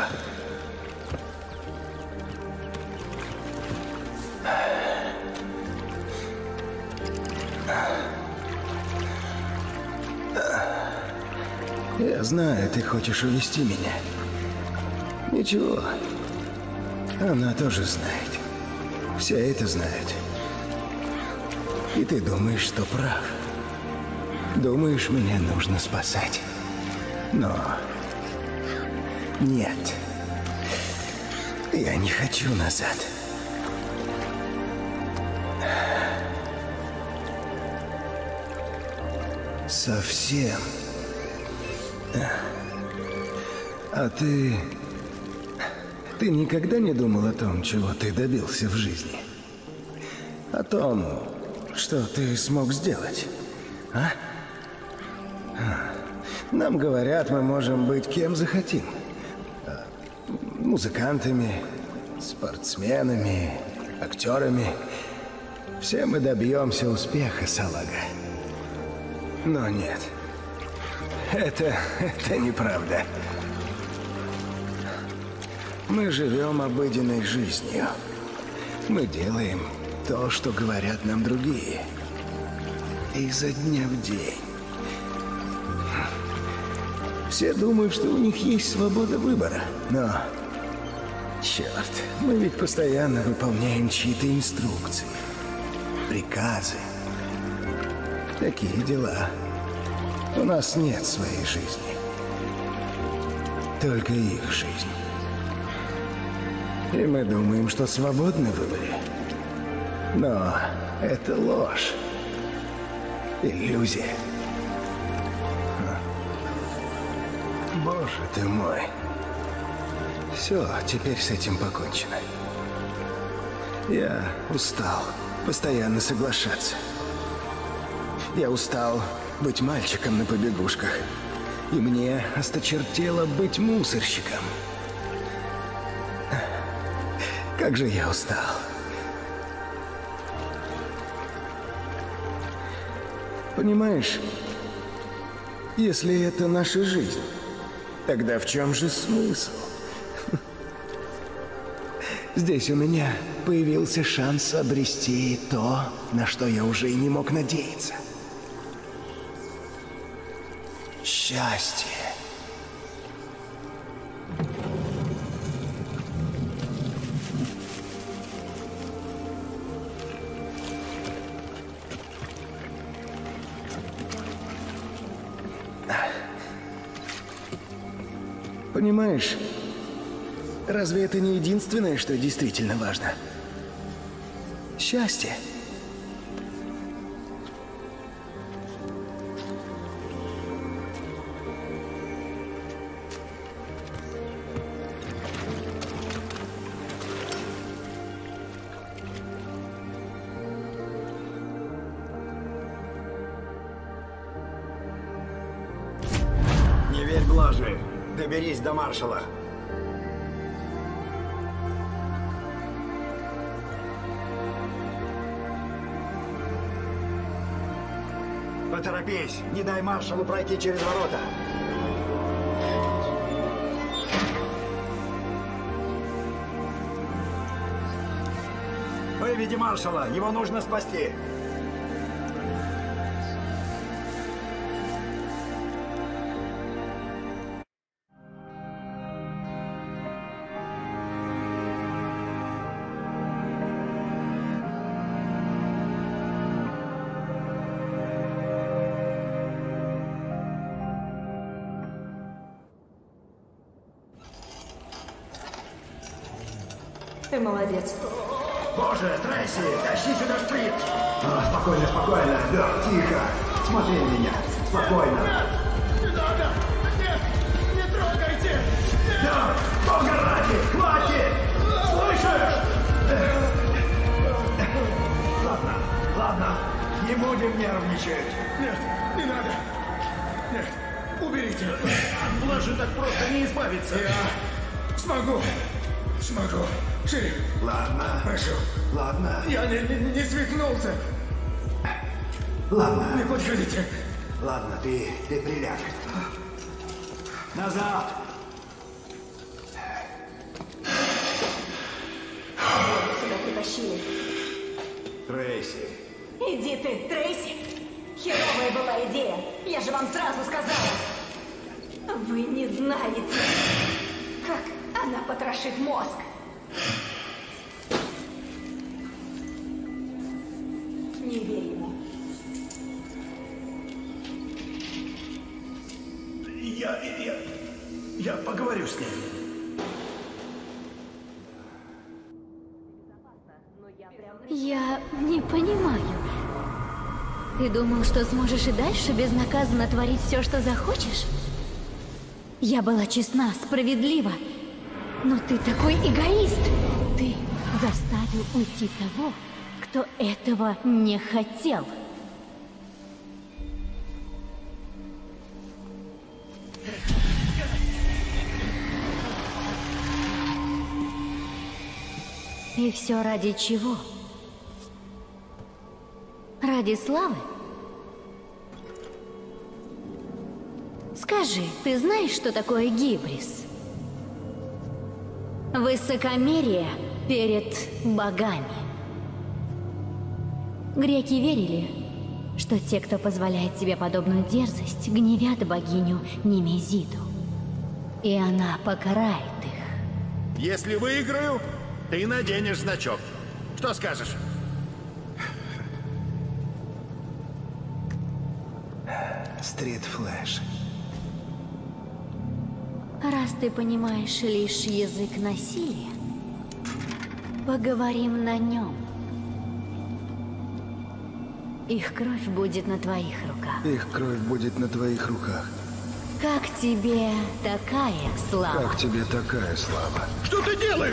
Я знаю, ты хочешь увести меня. Ничего. Она тоже знает. Все это знают. И ты думаешь, что прав. Думаешь, меня нужно спасать. Но... нет. Я не хочу назад. Совсем. А ты никогда не думал о том, чего ты добился в жизни? О том, что ты смог сделать, а? Нам говорят, мы можем быть кем захотим. Музыкантами, спортсменами, актерами. Все мы добьемся успеха, салага. Но нет. Это неправда. Мы живем обыденной жизнью. Мы делаем то, что говорят нам другие. Изо дня в день. Все думают, что у них есть свобода выбора. Но, черт, мы ведь постоянно выполняем чьи-то инструкции, приказы. Такие дела. У нас нет своей жизни. Только их жизнь. И мы думаем, что свободны в выборе. Но это ложь. Иллюзия. Боже ты мой. Все, теперь с этим покончено. Я устал постоянно соглашаться. Я устал быть мальчиком на побегушках. И мне осточертело быть мусорщиком. Как же я устал. Понимаешь, если это наша жизнь, тогда в чем же смысл? Здесь у меня появился шанс обрести то, на что я уже и не мог надеяться. Счастье. Понимаешь, разве это не единственное, что действительно важно? Счастье. Не верь блаже. Доберись до маршала. Поторопись, не дай маршалу пройти через ворота. Выведи маршала, его нужно спасти. Ты молодец. Боже, Трейси, тащи сюда шприц! Спокойно, спокойно. Да, тихо. Смотри на меня. Спокойно. Не надо! Нет! Не трогайте! Да, бога ради, хватит! Слышишь? Ладно, ладно. Не будем нервничать. Нет, не надо. Нет, уберите. От блажи так просто не избавиться. Я смогу. Смогу. Шериф. Ладно. Прошу. Ладно. Я не свихнулся. Ладно. Не подходите. Ладно, ты приляг. Назад. Сюда притащили. Трейси. Иди ты, Трейси. Херовая была идея. Я же вам сразу сказала. Вы не знаете, как она потрошит мозг. Не верь ему. Я поговорю с ней. Я не понимаю. Ты думал, что сможешь и дальше безнаказанно творить все, что захочешь? Я была честна, справедлива. Но ты такой эгоист. Ты заставил уйти того, кто этого не хотел. И все ради чего? Ради славы? Скажи, ты знаешь, что такое гибрис? Высокомерие перед богами. Греки верили, что те, кто позволяет себе подобную дерзость, гневят богиню Немезиду. И она покарает их. Если выиграю, ты наденешь значок. Что скажешь? Стрит Флэш. Раз ты понимаешь лишь язык насилия, поговорим на нем. Их кровь будет на твоих руках. Их кровь будет на твоих руках. Как тебе такая слава? Как тебе такая слава? Что ты делаешь?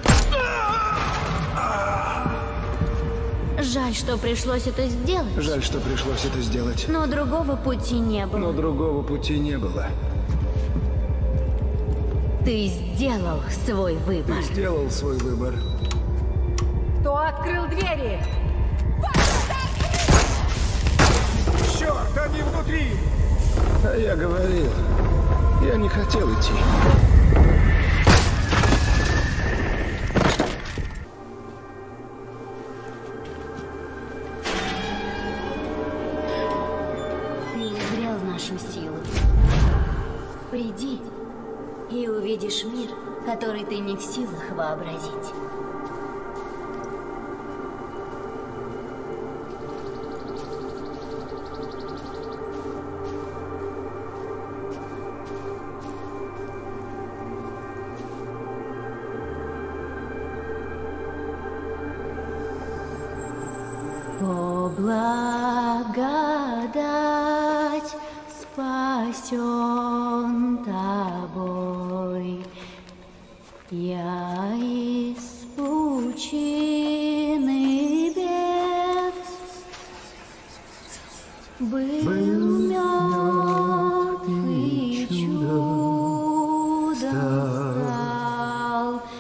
Жаль, что пришлось это сделать. Жаль, что пришлось это сделать. Но другого пути не было. Но другого пути не было. Ты сделал свой выбор. Ты сделал свой выбор. Кто открыл двери? Черт, они внутри! А я говорил, я не хотел идти. Ты узрел нашу силу. Приди и увидишь мир, который ты не в силах вообразить. О, благодать спасен тобой, я из пучины бед был мертв и чудом стал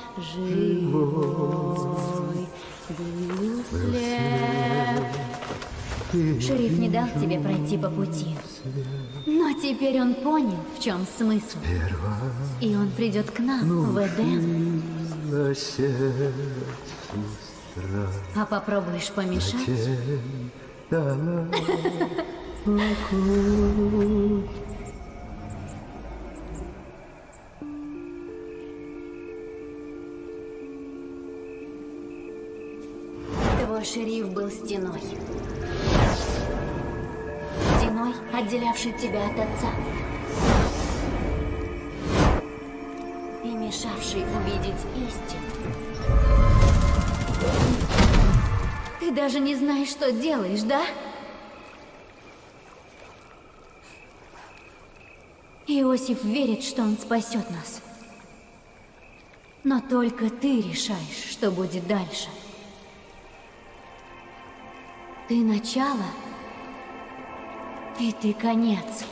живой, был слеп. Шериф не дал тебе пройти по пути. Но теперь он понял, в чем смысл. И он придет к нам в Эдем. А попробуешь помешать? Твой шериф был стеной. Стеной, отделявшей тебя от отца. и мешавший увидеть истину. Ты даже не знаешь, что делаешь, да? Иосиф верит, что он спасет нас. Но только ты решаешь, что будет дальше. Ты начало, и ты конец.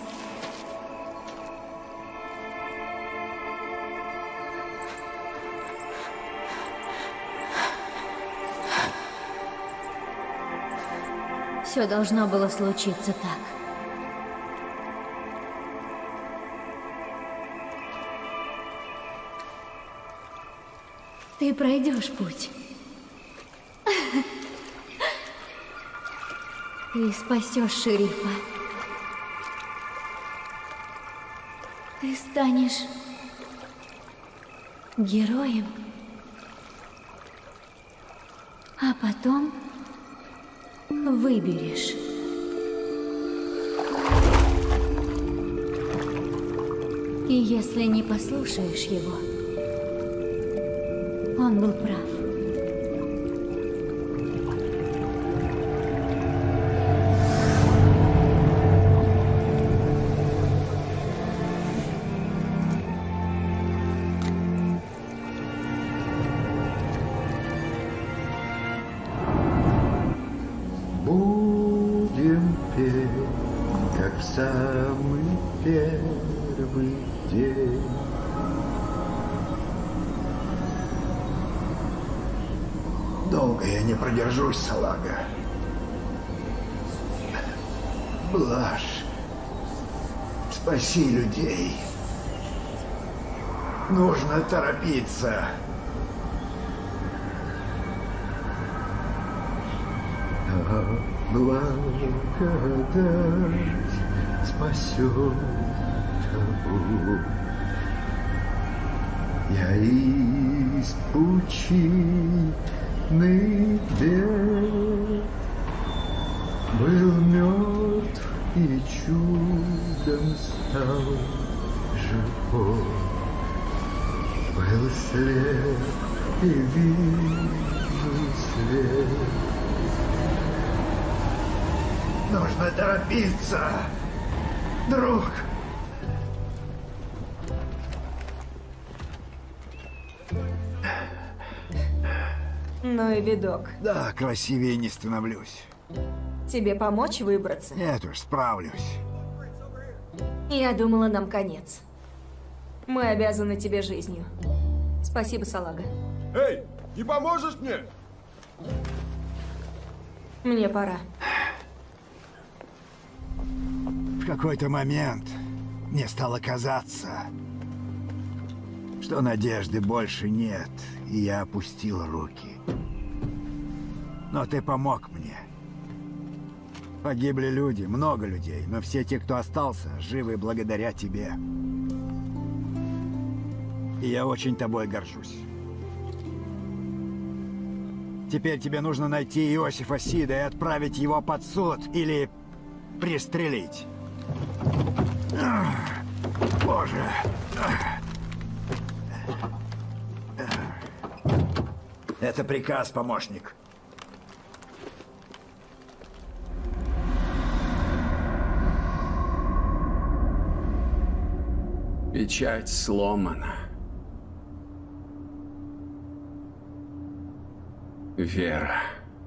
Все должно было случиться так. Ты пройдешь путь. Ты спасешь шерифа. Ты станешь героем. А потом выберешь. И если не послушаешь его, он был прав. Будем петь, как в самый первый день. Долго я не продержусь, салага. Блажь, спаси людей. Нужно торопиться. Благодать спасет того. Я из пучины бед был мертв и чудом стал живой. Был слеп и вижу свет. Нужно торопиться, друг. Ну и видок. Да, красивее не становлюсь. Тебе помочь выбраться? Нет уж, справлюсь. Я думала, нам конец. Мы обязаны тебе жизнью. Спасибо, салага. Эй, не поможешь мне? Мне пора. В какой-то момент мне стало казаться, что надежды больше нет, и я опустил руки. Но ты помог мне. Погибли люди, много людей, но все те, кто остался, живы благодаря тебе. И я очень тобой горжусь. Теперь тебе нужно найти Иосифа Сида и отправить его под суд или пристрелить. Боже. Это приказ, помощник. Печать сломана. Вера.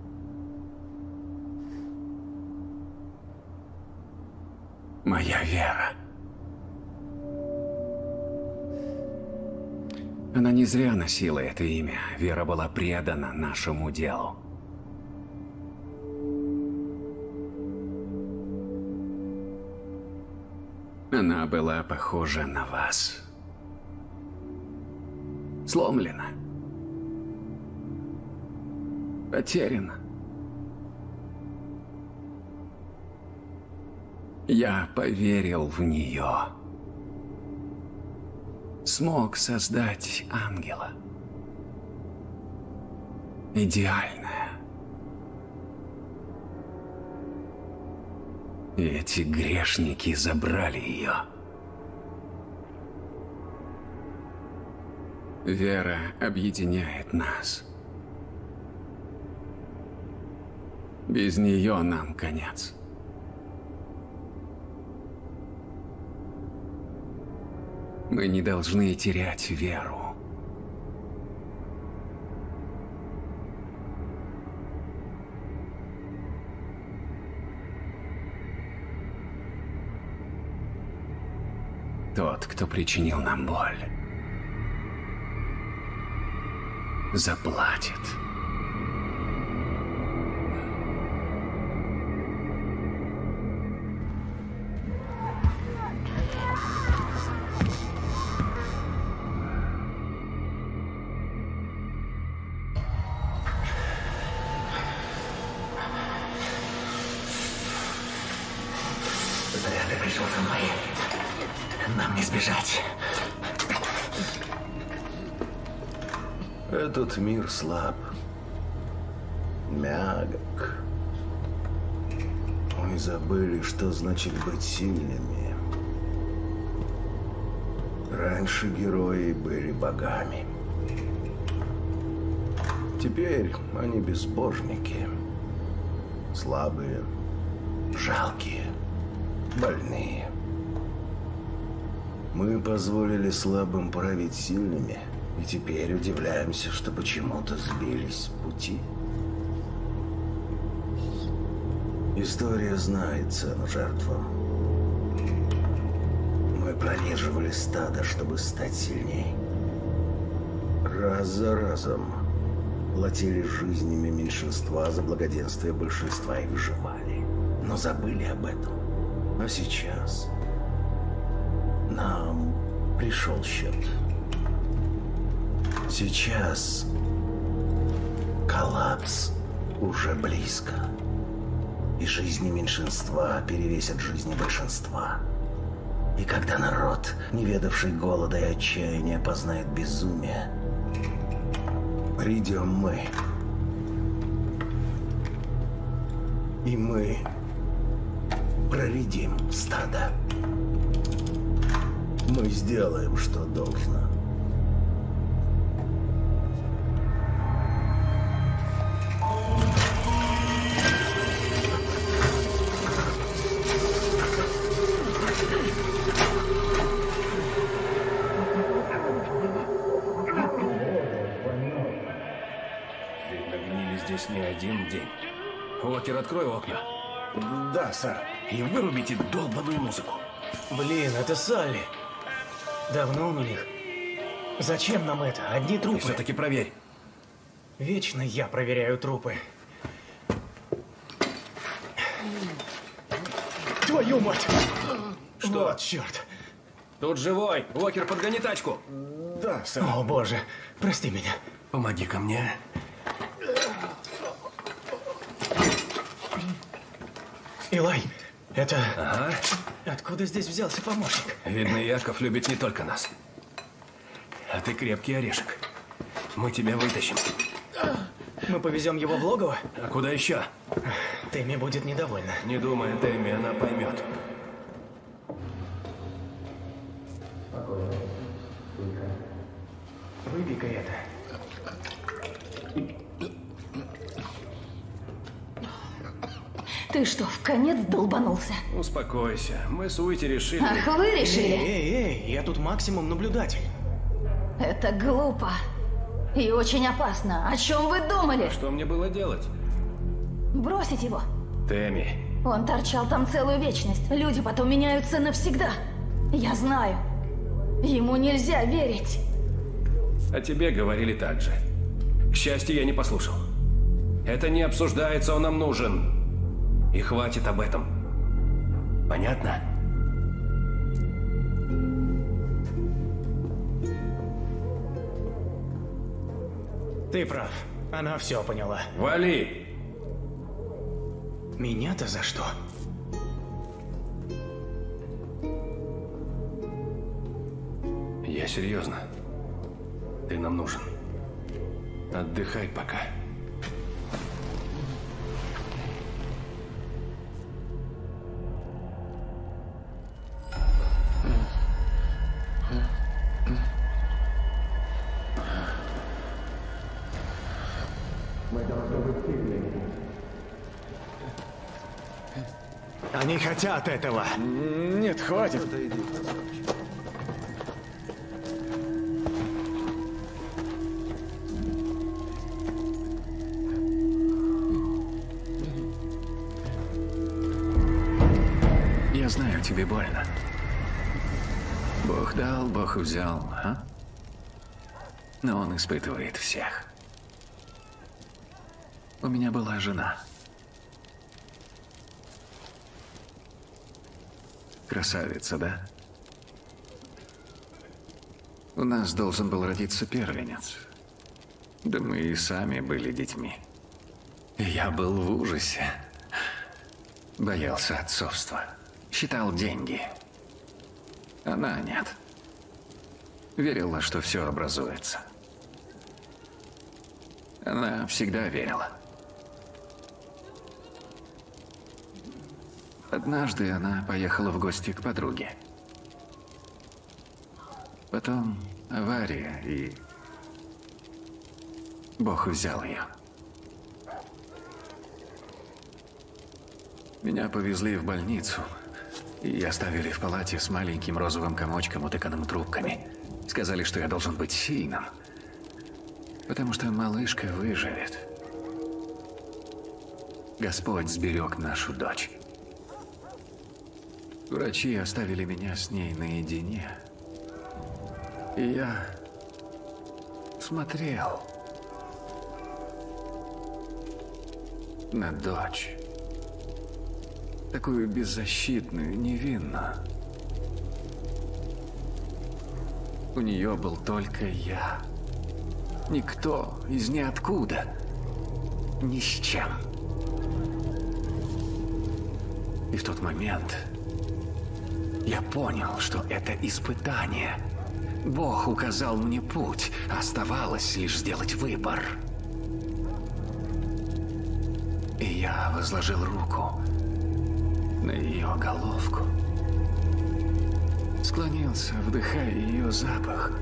Моя вера. Она не зря носила это имя. Вера была предана нашему делу. Она была похожа на вас. Сломлена. Потеряна. Я поверил в нее. Смог создать ангела. Идеальная. И эти грешники забрали ее. Вера объединяет нас. Без нее нам конец. Мы не должны терять веру. Тот, кто причинил нам боль, заплатит. Зря ты пришел со мной. Нам не сбежать. Этот мир слаб, мягок. Мы забыли, что значит быть сильными. Раньше герои были богами. Теперь они безбожники. Слабые, жалкие, больные. Мы позволили слабым править сильными, и теперь удивляемся, что почему-то сбились с пути. История знает цену жертвам. Мы прониживали стадо, чтобы стать сильней. Раз за разом платили жизнями меньшинства за благоденствие большинства и выживали. Но забыли об этом. А сейчас нам пришел счет. Сейчас коллапс уже близко. И жизни меньшинства перевесят жизни большинства. И когда народ, не ведавший голода и отчаяния, познает безумие, придем мы. И мы проредим стадо. Мы сделаем, что должно. Видно, гнили здесь не один день. Уокер, открой окна. Да, сэр. И вырубите долбаную музыку. Блин, это Салли. Давно он у них? Зачем нам это? Одни трупы. И все-таки проверь. Вечно я проверяю трупы. Твою мать! Что? Вот, черт. Тут живой. Уокер, подгони тачку. Да, сэр. О, боже. Прости меня. Помоги ко мне. Илай, это... Ага. Откуда здесь взялся помощник? Видно, Яков любит не только нас. А ты крепкий орешек. Мы тебя вытащим. Мы повезем его в логово? А куда еще? Тэмми будет недовольна. Не думай, Тэмми, она поймет. Выпей-ка это. Ты что, в конец долбанулся? Успокойся. Мы с Уити решили... Ах, вы решили? Эй, я тут максимум наблюдатель. Это глупо. И очень опасно. О чем вы думали? Что мне было делать? Бросить его. Тэмми. Он торчал там целую вечность. Люди потом меняются навсегда. Я знаю. Ему нельзя верить. А тебе говорили так же. К счастью, я не послушал. Это не обсуждается, он нам нужен. И хватит об этом. Понятно? Ты прав. Она все поняла. Вали! Меня-то за что? Я серьезно. Ты нам нужен. Отдыхай пока. Они хотят этого. Нет, хватит. Я знаю, тебе больно. Бог дал, Бог взял, а? Но он испытывает всех. У меня была жена. Красавица, да? У нас должен был родиться первенец. Да мы и сами были детьми. И я был в ужасе. Боялся отцовства. Считал деньги. Она нет. Верила, что все образуется. Она всегда верила. Однажды она поехала в гости к подруге. Потом авария, и Бог взял ее. Меня повезли в больницу и оставили в палате с маленьким розовым комочком, утыканным трубками. Сказали, что я должен быть сильным, потому что малышка выживет. Господь сберег нашу дочь. Врачи оставили меня с ней наедине. И я смотрел на дочь. Такую беззащитную, невинную. У нее был только я. Никто из ниоткуда. Ни с чем. И в тот момент я понял, что это испытание. Бог указал мне путь. Оставалось лишь сделать выбор. И я возложил руку на ее головку. Склонился, вдыхая ее запах.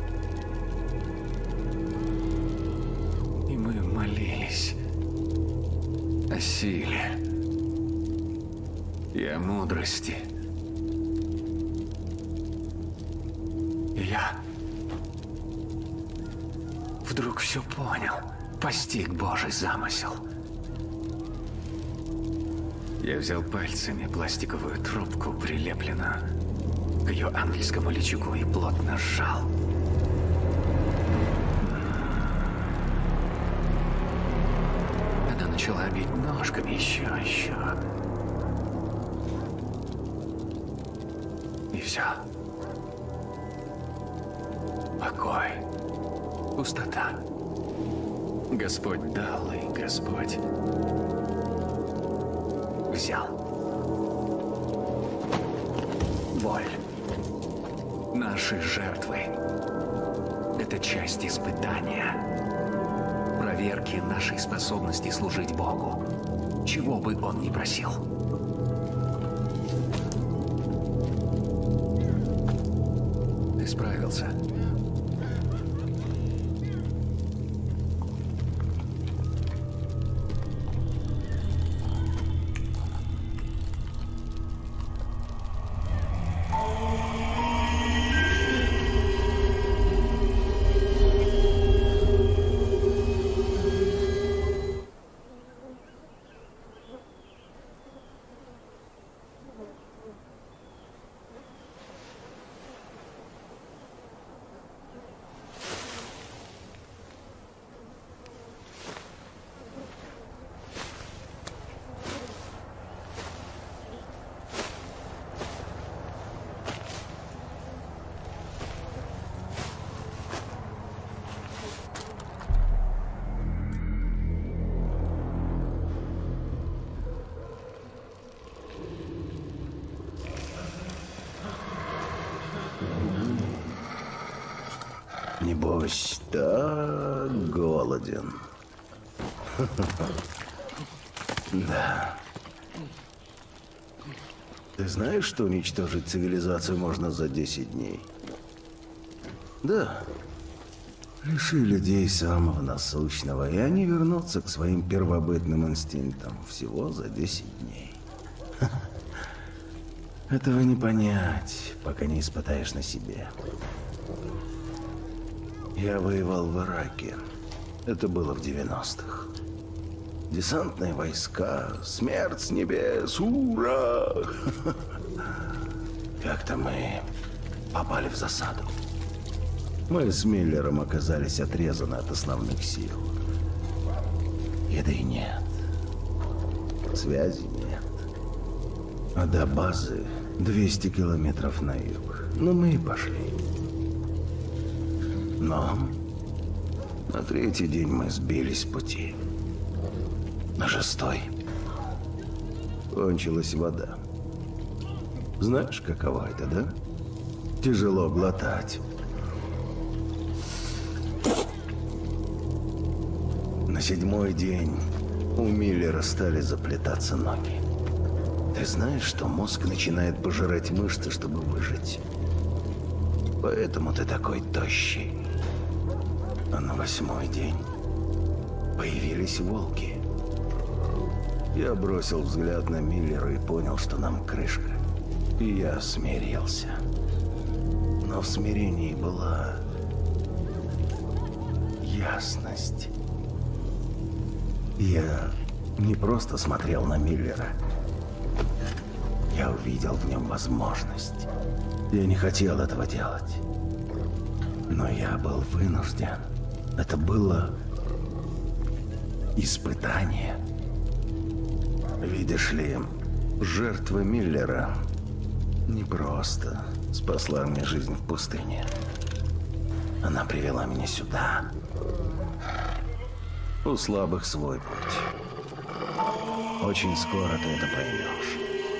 И мы молились о силе и о мудрости. И я вдруг все понял, постиг Божий замысел. Я взял пальцами пластиковую трубку, прилепленную к ее ангельскому личику, и плотно сжал. Она начала бить ножками еще. И все. Покой. Пустота. Господь дал, и Господь взял. Боль. Наши жертвы. Это часть испытания. Проверки нашей способности служить Богу. Чего бы Он ни просил. Ты справился. Небось, так голоден. Да. Ты знаешь, что уничтожить цивилизацию можно за 10 дней? Да. Лиши людей самого насущного, и они вернутся к своим первобытным инстинктам всего за 10 дней. Этого не понять, пока не испытаешь на себе. Я воевал в Ираке. Это было в 90-х. Десантные войска, смерть с небес, ура! Как-то мы попали в засаду. Мы с Миллером оказались отрезаны от основных сил. Еды нет. Связи нет. А до базы 200 километров на юг. Ну, мы и пошли. Но на третий день мы сбились с пути. На 6-й кончилась вода. Знаешь, каково это, да? Тяжело глотать. На 7-й день у Миллера стали заплетаться ноги. Ты знаешь, что мозг начинает пожирать мышцы, чтобы выжить? Поэтому ты такой тощий. А на 8-й день появились волки. Я бросил взгляд на Миллера и понял, что нам крышка. И я смирился. Но в смирении была ясность. Я не просто смотрел на Миллера. Я увидел в нем возможность. Я не хотел этого делать. Но я был вынужден. Это было испытание. Видишь ли, жертва Миллера не просто спасла мне жизнь в пустыне. Она привела меня сюда. У слабых свой путь. Очень скоро ты это поймешь.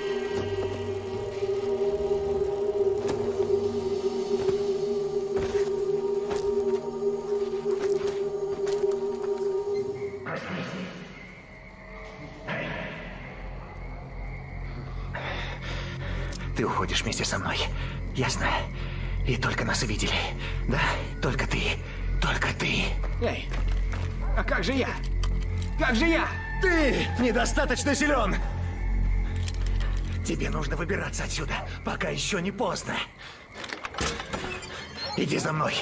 Ты уходишь вместе со мной, ясно? И только нас и видели, да? Только ты, только ты. Эй, а как же я? Как же я? Ты недостаточно силен. Тебе нужно выбираться отсюда, пока еще не поздно. Иди за мной.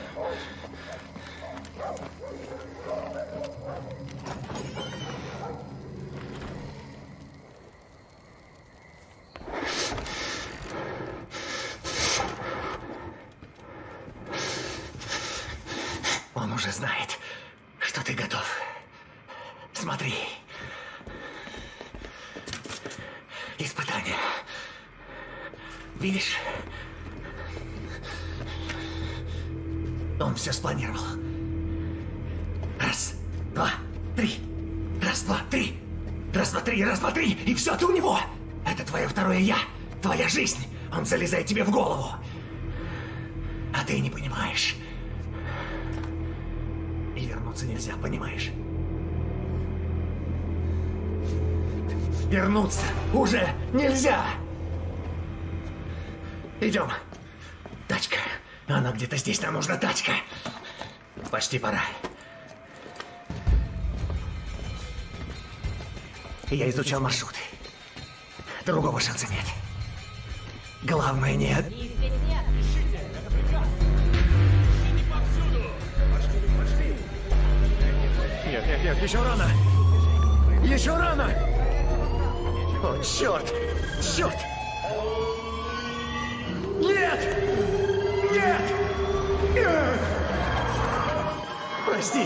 Он уже знает, что ты готов. Смотри. Испытание. Видишь? Он все спланировал. Раз, два, три. Раз, два, три. Раз, два, три, раз, два, три. И все, ты у него. Это твое второе я. Твоя жизнь. Он залезает тебе в голову. А ты не понимаешь. И вернуться нельзя, понимаешь? Вернуться уже нельзя! Идем. Тачка. Она где-то здесь, нам нужна тачка. Почти пора. Я изучал маршруты. Другого шанса нет. Главное нет. Нет, еще рано! Еще рано! О, черт! Черт! Нет! Нет! Прости!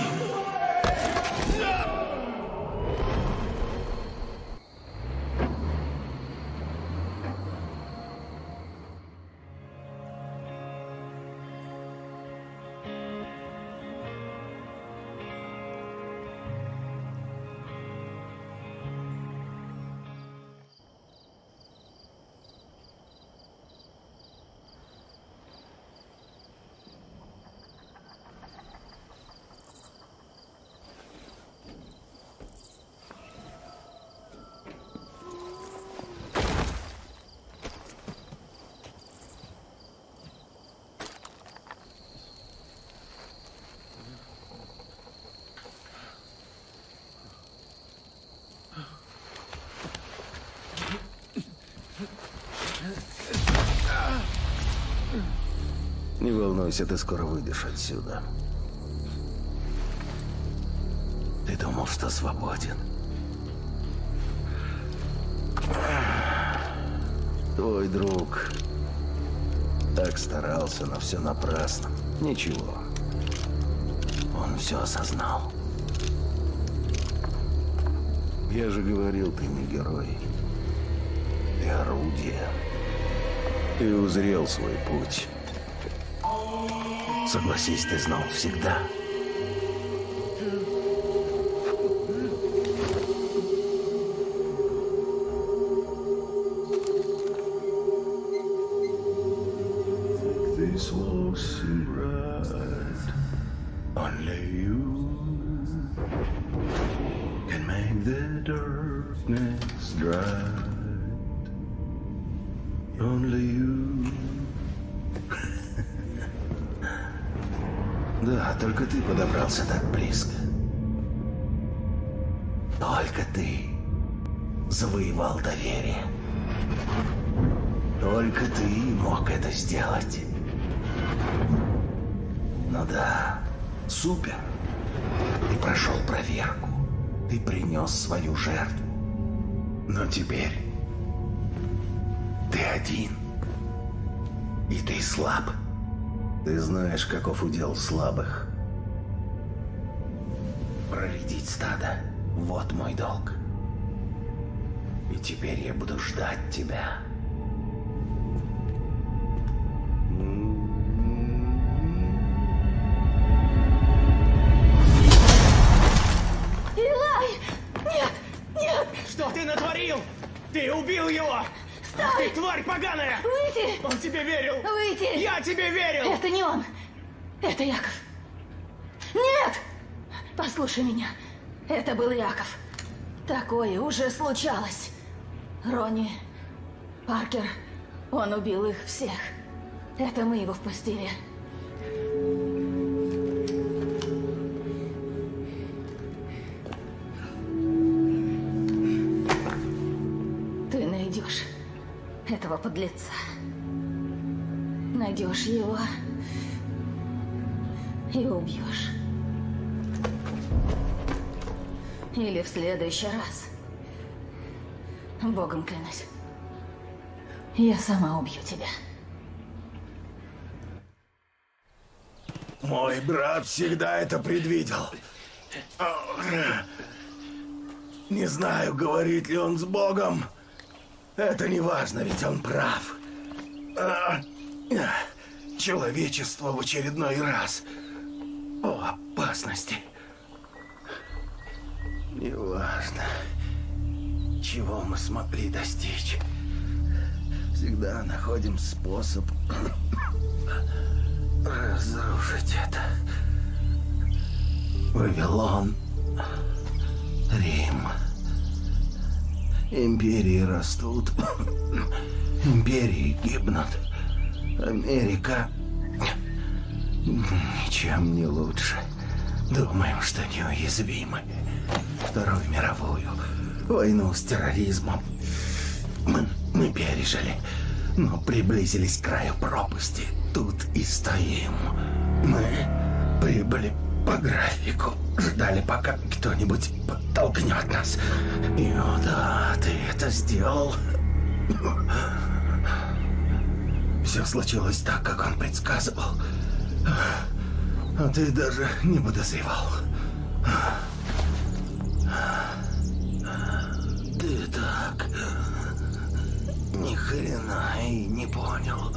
Не волнуйся, ты скоро выйдешь отсюда. Ты думал, что свободен? Твой друг так старался, но все напрасно. Ничего. Он все осознал. Я же говорил, ты не герой. Ты орудие. Ты узрел свой путь. Согласись, ты знал всегда. This was right. Only you can make the darkness bright. Only you. Да, только ты подобрался так близко. Только ты завоевал доверие. Только ты мог это сделать. Ну да, супер. Ты прошел проверку. Ты принес свою жертву. Но теперь ты один. И ты слаб. Ты знаешь, каков удел слабых. Проредить стадо — вот мой долг. И теперь я буду ждать тебя. Илай! Нет! Нет! Что ты натворил? Ты убил его! Стой! Ты тварь поганая! Выйти! Он тебе верил! Выйти! Я тебе верил! Это не он! Это Яков! Нет! Послушай меня. Это был Яков. Такое уже случалось. Ронни, Паркер, он убил их всех. Это мы его впустили. Ты найдешь этого подлеца. Найдешь его и убьешь. Или в следующий раз. Богом клянусь. Я сама убью тебя. Мой брат всегда это предвидел. Не знаю, говорит ли он с Богом. Это не важно, ведь он прав. Человечество в очередной раз в опасности. Неважно, чего мы смогли достичь. Всегда находим способ разрушить это. Вавилон, Рим. Империи растут, империи гибнут. Америка ничем не лучше. Думаем, что неуязвимы. Вторую мировую войну с терроризмом мы пережили, но приблизились к краю пропасти. Тут и стоим. Мы прибыли по графику, ждали, пока кто-нибудь подтолкнет нас. И о да, ты это сделал. Все случилось так, как он предсказывал. А ты даже не подозревал. Ты так ни хрена и не понял.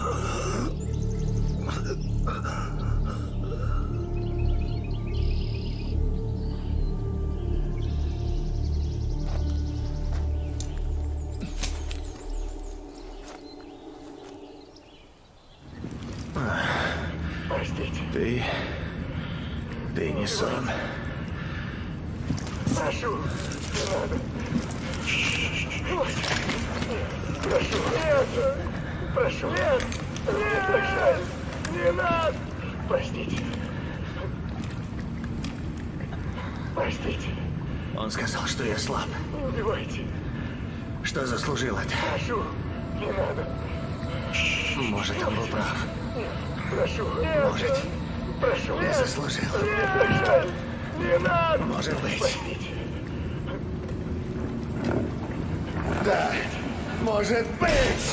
Простите. Ты не сон. Прошу, не надо. Прошу, нет. Прошу, нет. Нет, не надо. Простите. Простите. Он сказал, что я слаб. Не убивайте. Что заслужил это? Прошу, не надо. Может, он был прав. Прошу, Может, прошу. я заслужил. Не надо. Может быть. Да, может быть.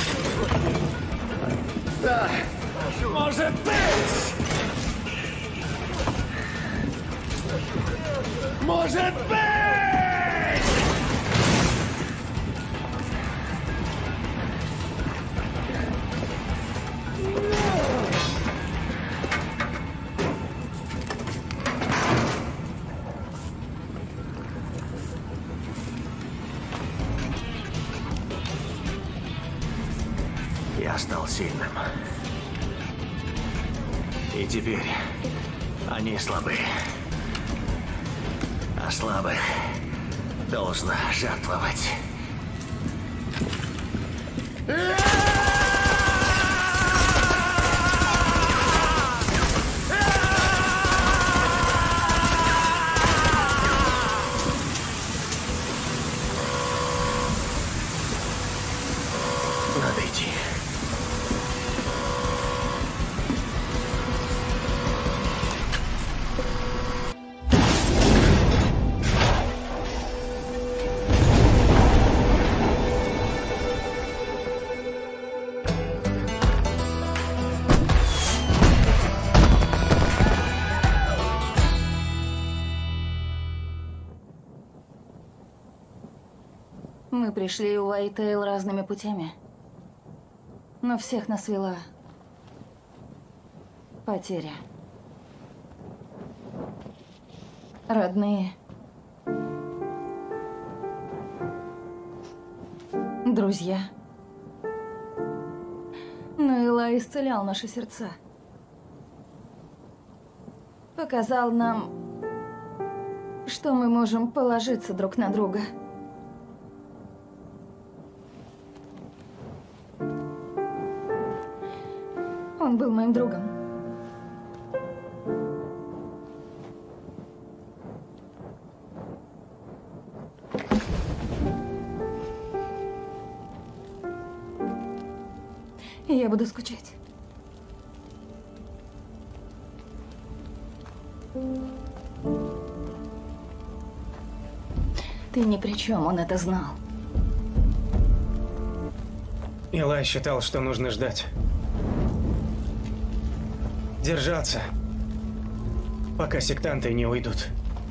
Да, может быть. Может быть. Я стал сильным. И теперь они слабы. А слабых должно жертвовать. Надо идти. Мы пришли в Уайт-Тейл разными путями. Но всех нас вела потеря. Родные. Друзья. Но Илай исцелял наши сердца. Показал нам, что мы можем положиться друг на друга. Он был моим другом. И я буду скучать. Ты ни при чем, он это знал. Илай считал, что нужно ждать. Держаться, пока сектанты не уйдут.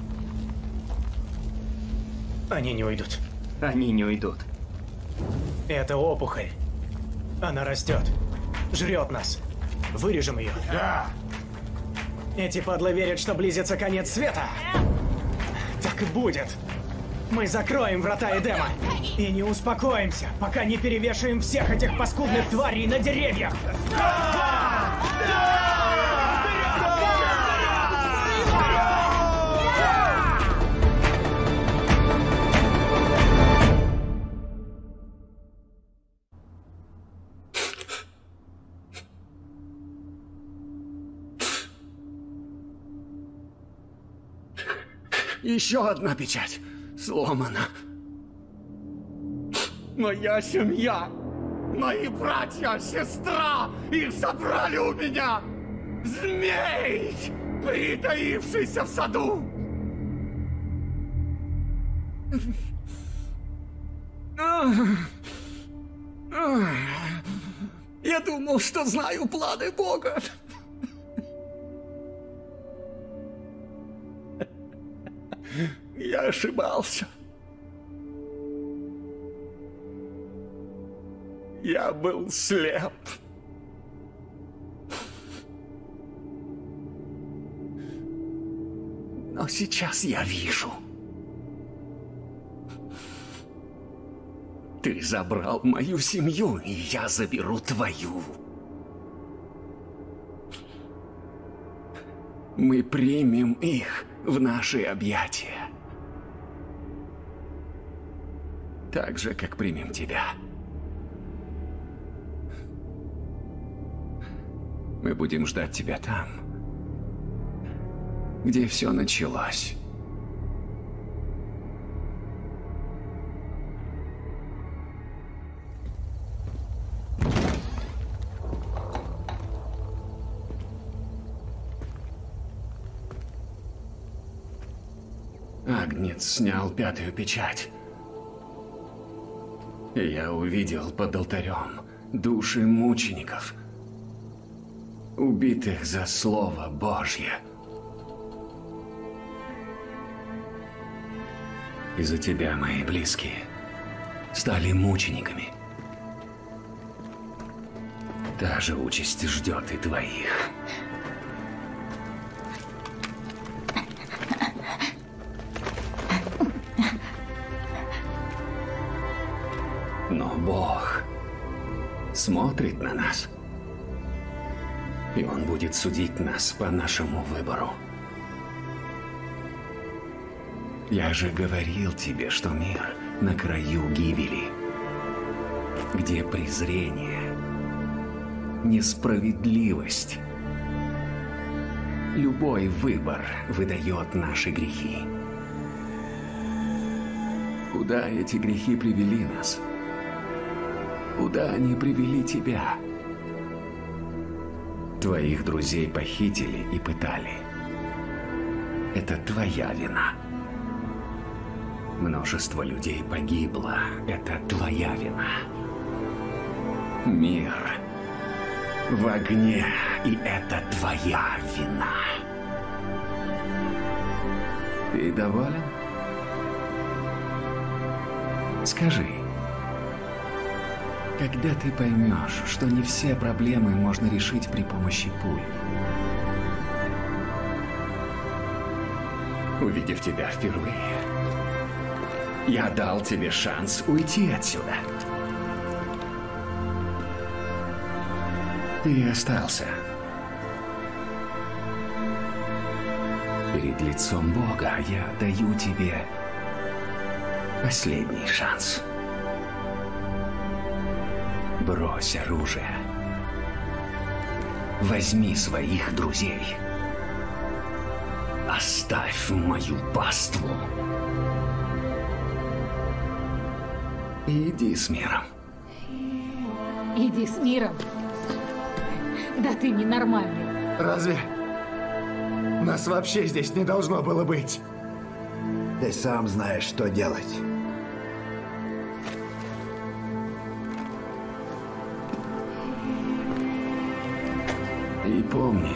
Они не уйдут. Они не уйдут. Это опухоль. Она растет. Жрет нас. Вырежем ее. Да. Эти падлы верят, что близится конец света. Так и будет. Мы закроем врата Эдема. И не успокоимся, пока не перевешаем всех этих паскудных тварей на деревьях. Еще одна печать сломана. Моя семья, мои братья, сестра, их забрали у меня. Змей, притаившийся в саду. Я думал, что знаю планы Бога. Я ошибался. Я был слеп. Но сейчас я вижу. Ты забрал мою семью, и я заберу твою. Мы примем их в наши объятия. Так же, как примем тебя. Мы будем ждать тебя там, где все началось. Агнец снял 5-ю печать. И я увидел под алтарем души мучеников, убитых за Слово Божье. Из-за тебя мои близкие стали мучениками. Та же участь ждет и твоих. Но Бог смотрит на нас, и Он будет судить нас по нашему выбору. Я же говорил тебе, что мир на краю гибели, где презрение, несправедливость, любой выбор выдает наши грехи. Куда эти грехи привели нас? Куда они привели тебя? Твоих друзей похитили и пытали. Это твоя вина. Множество людей погибло. Это твоя вина. Мир в огне, и это твоя вина. Ты доволен? Скажи, когда ты поймешь, что не все проблемы можно решить при помощи пуль? Увидев тебя впервые, я дал тебе шанс уйти отсюда. Ты остался. Перед лицом Бога я даю тебе последний шанс. Брось оружие. Возьми своих друзей. Оставь мою паству. И иди с миром. Иди с миром. Да ты ненормальный. Разве нас вообще здесь не должно было быть? Ты сам знаешь, что делать. И помни,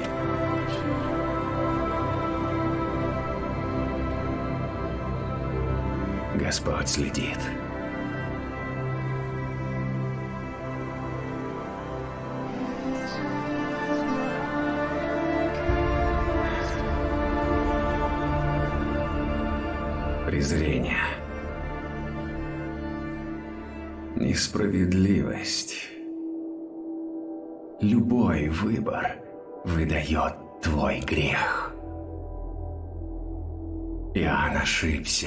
Господь следит. Презрение, несправедливость. Любой выбор выдает твой грех. Иоанн ошибся.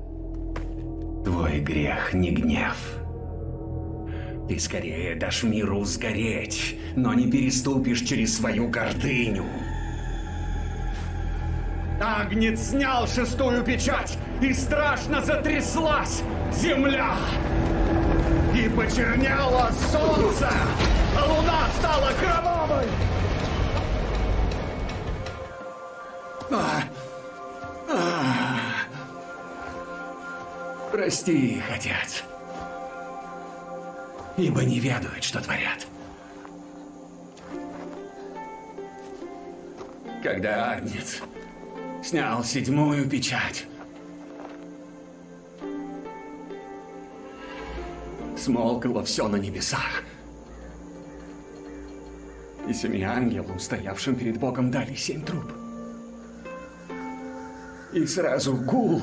Твой грех не гнев. Ты скорее дашь миру сгореть, но не переступишь через свою гордыню. Агнец снял 6-ю печать, и страшно затряслась земля. И почернело солнце, а луна стала кровавой. Прости их, Отец, ибо не ведают, что творят. Когда Агнец снял 7-ю печать, смолкло все на небесах. И 7 ангелам, стоявшим перед Богом, дали 7 труб. И сразу гул,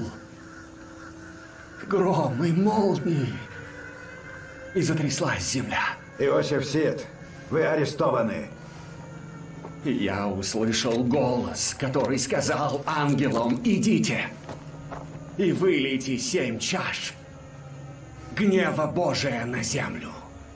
гром и молнии, и затряслась земля. Иосиф Сид, вы арестованы. И я услышал голос, который сказал ангелам: идите и вылейте 7 чаш гнева Божия на землю.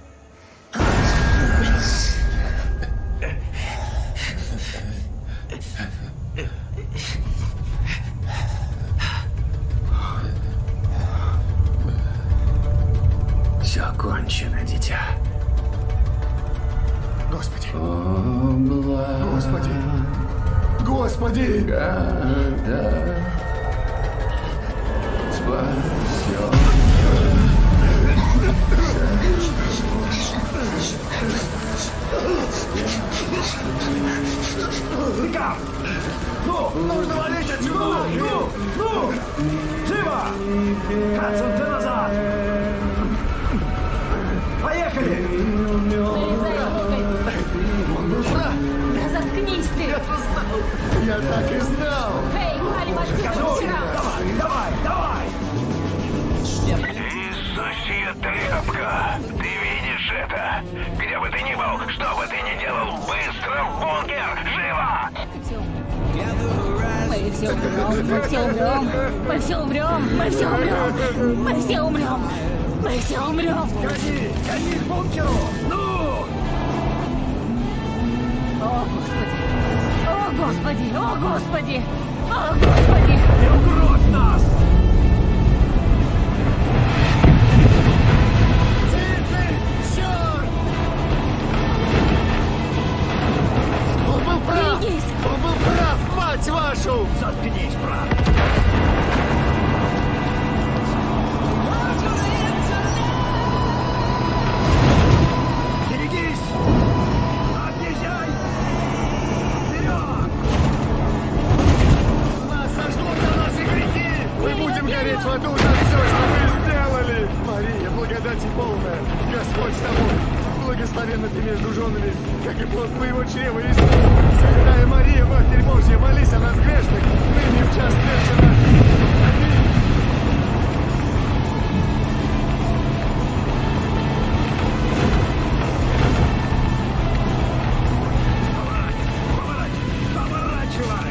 Все кончено, дитя. Господи. О, Господи. Господи. Когда Никак! Ну, нужно валить отсюда! Ну! Живо! Хадсон, ты назад! Поехали! Ура! Заткнись ты! Я так и знал! Эй, валим отсюда! Давай! Иисусия тряпка! Ты видишь это? Где бы ты ни был, что бы ты ни делал, быстро в бункер! Живо! Мы все умрем! Мы все умрем! Мы все умрем! Мы все умрем! Мы все умрем! Мы все умрем! Гони к бункеру! Ну! О, Господи! О, Господи! О, Господи! Не угробь нас! Он был прав, мать вашу! Заткнись, брат! Берегись! Отъезжай! Вперед! Нас сожгут за наши грехи! Мы будем гореть в аду за все, что мы сделали! Мария, благодати полная! Господь с тобой! Благословенна ты между женами, как и плод твоего чрева, Иисус. Святая Мария, Матерь Божья, молись о нас грешных, ныне в час смерти нашей. Аминь. Поворачивай!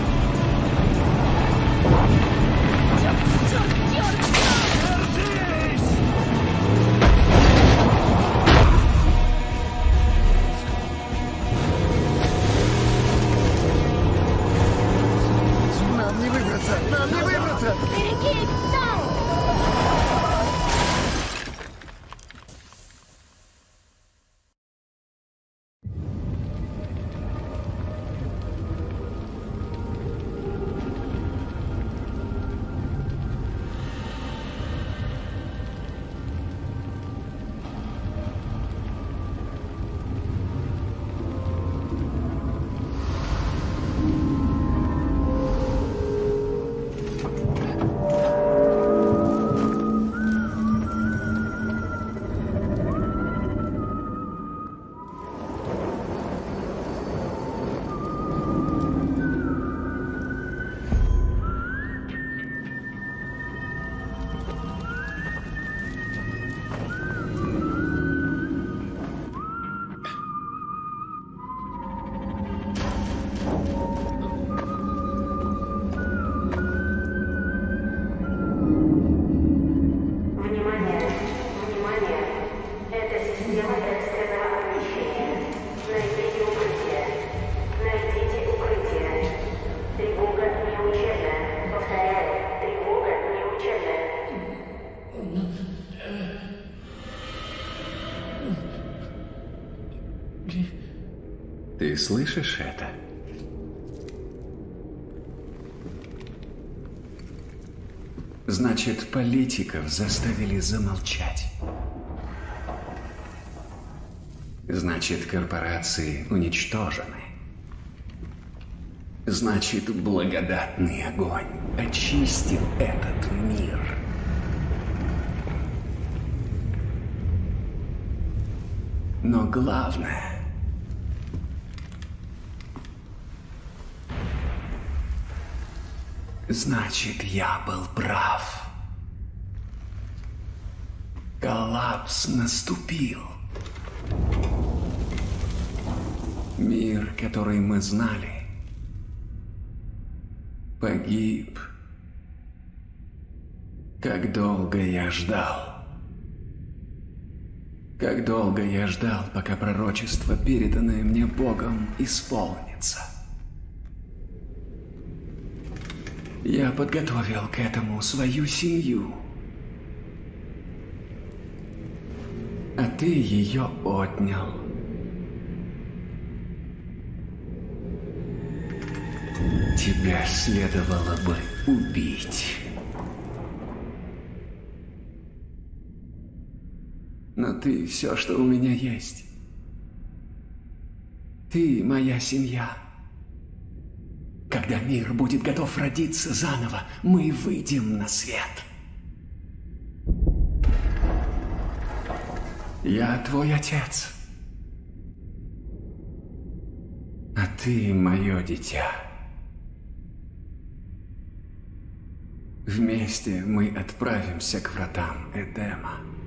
Ты слышишь это? Значит, политиков заставили замолчать. Значит, корпорации уничтожены. Значит, благодатный огонь очистил этот мир. Но главное... Значит, я был прав. Коллапс наступил. Мир, который мы знали, погиб. Как долго я ждал. Как долго я ждал, пока пророчество, переданное мне Богом, исполнится. Я подготовил к этому свою семью. А ты ее отнял. Тебя следовало бы убить. ты все, что у меня есть. Ты моя семья. Когда мир будет готов родиться заново, мы выйдем на свет. Я твой отец. А ты мое дитя. Вместе мы отправимся к вратам Эдема.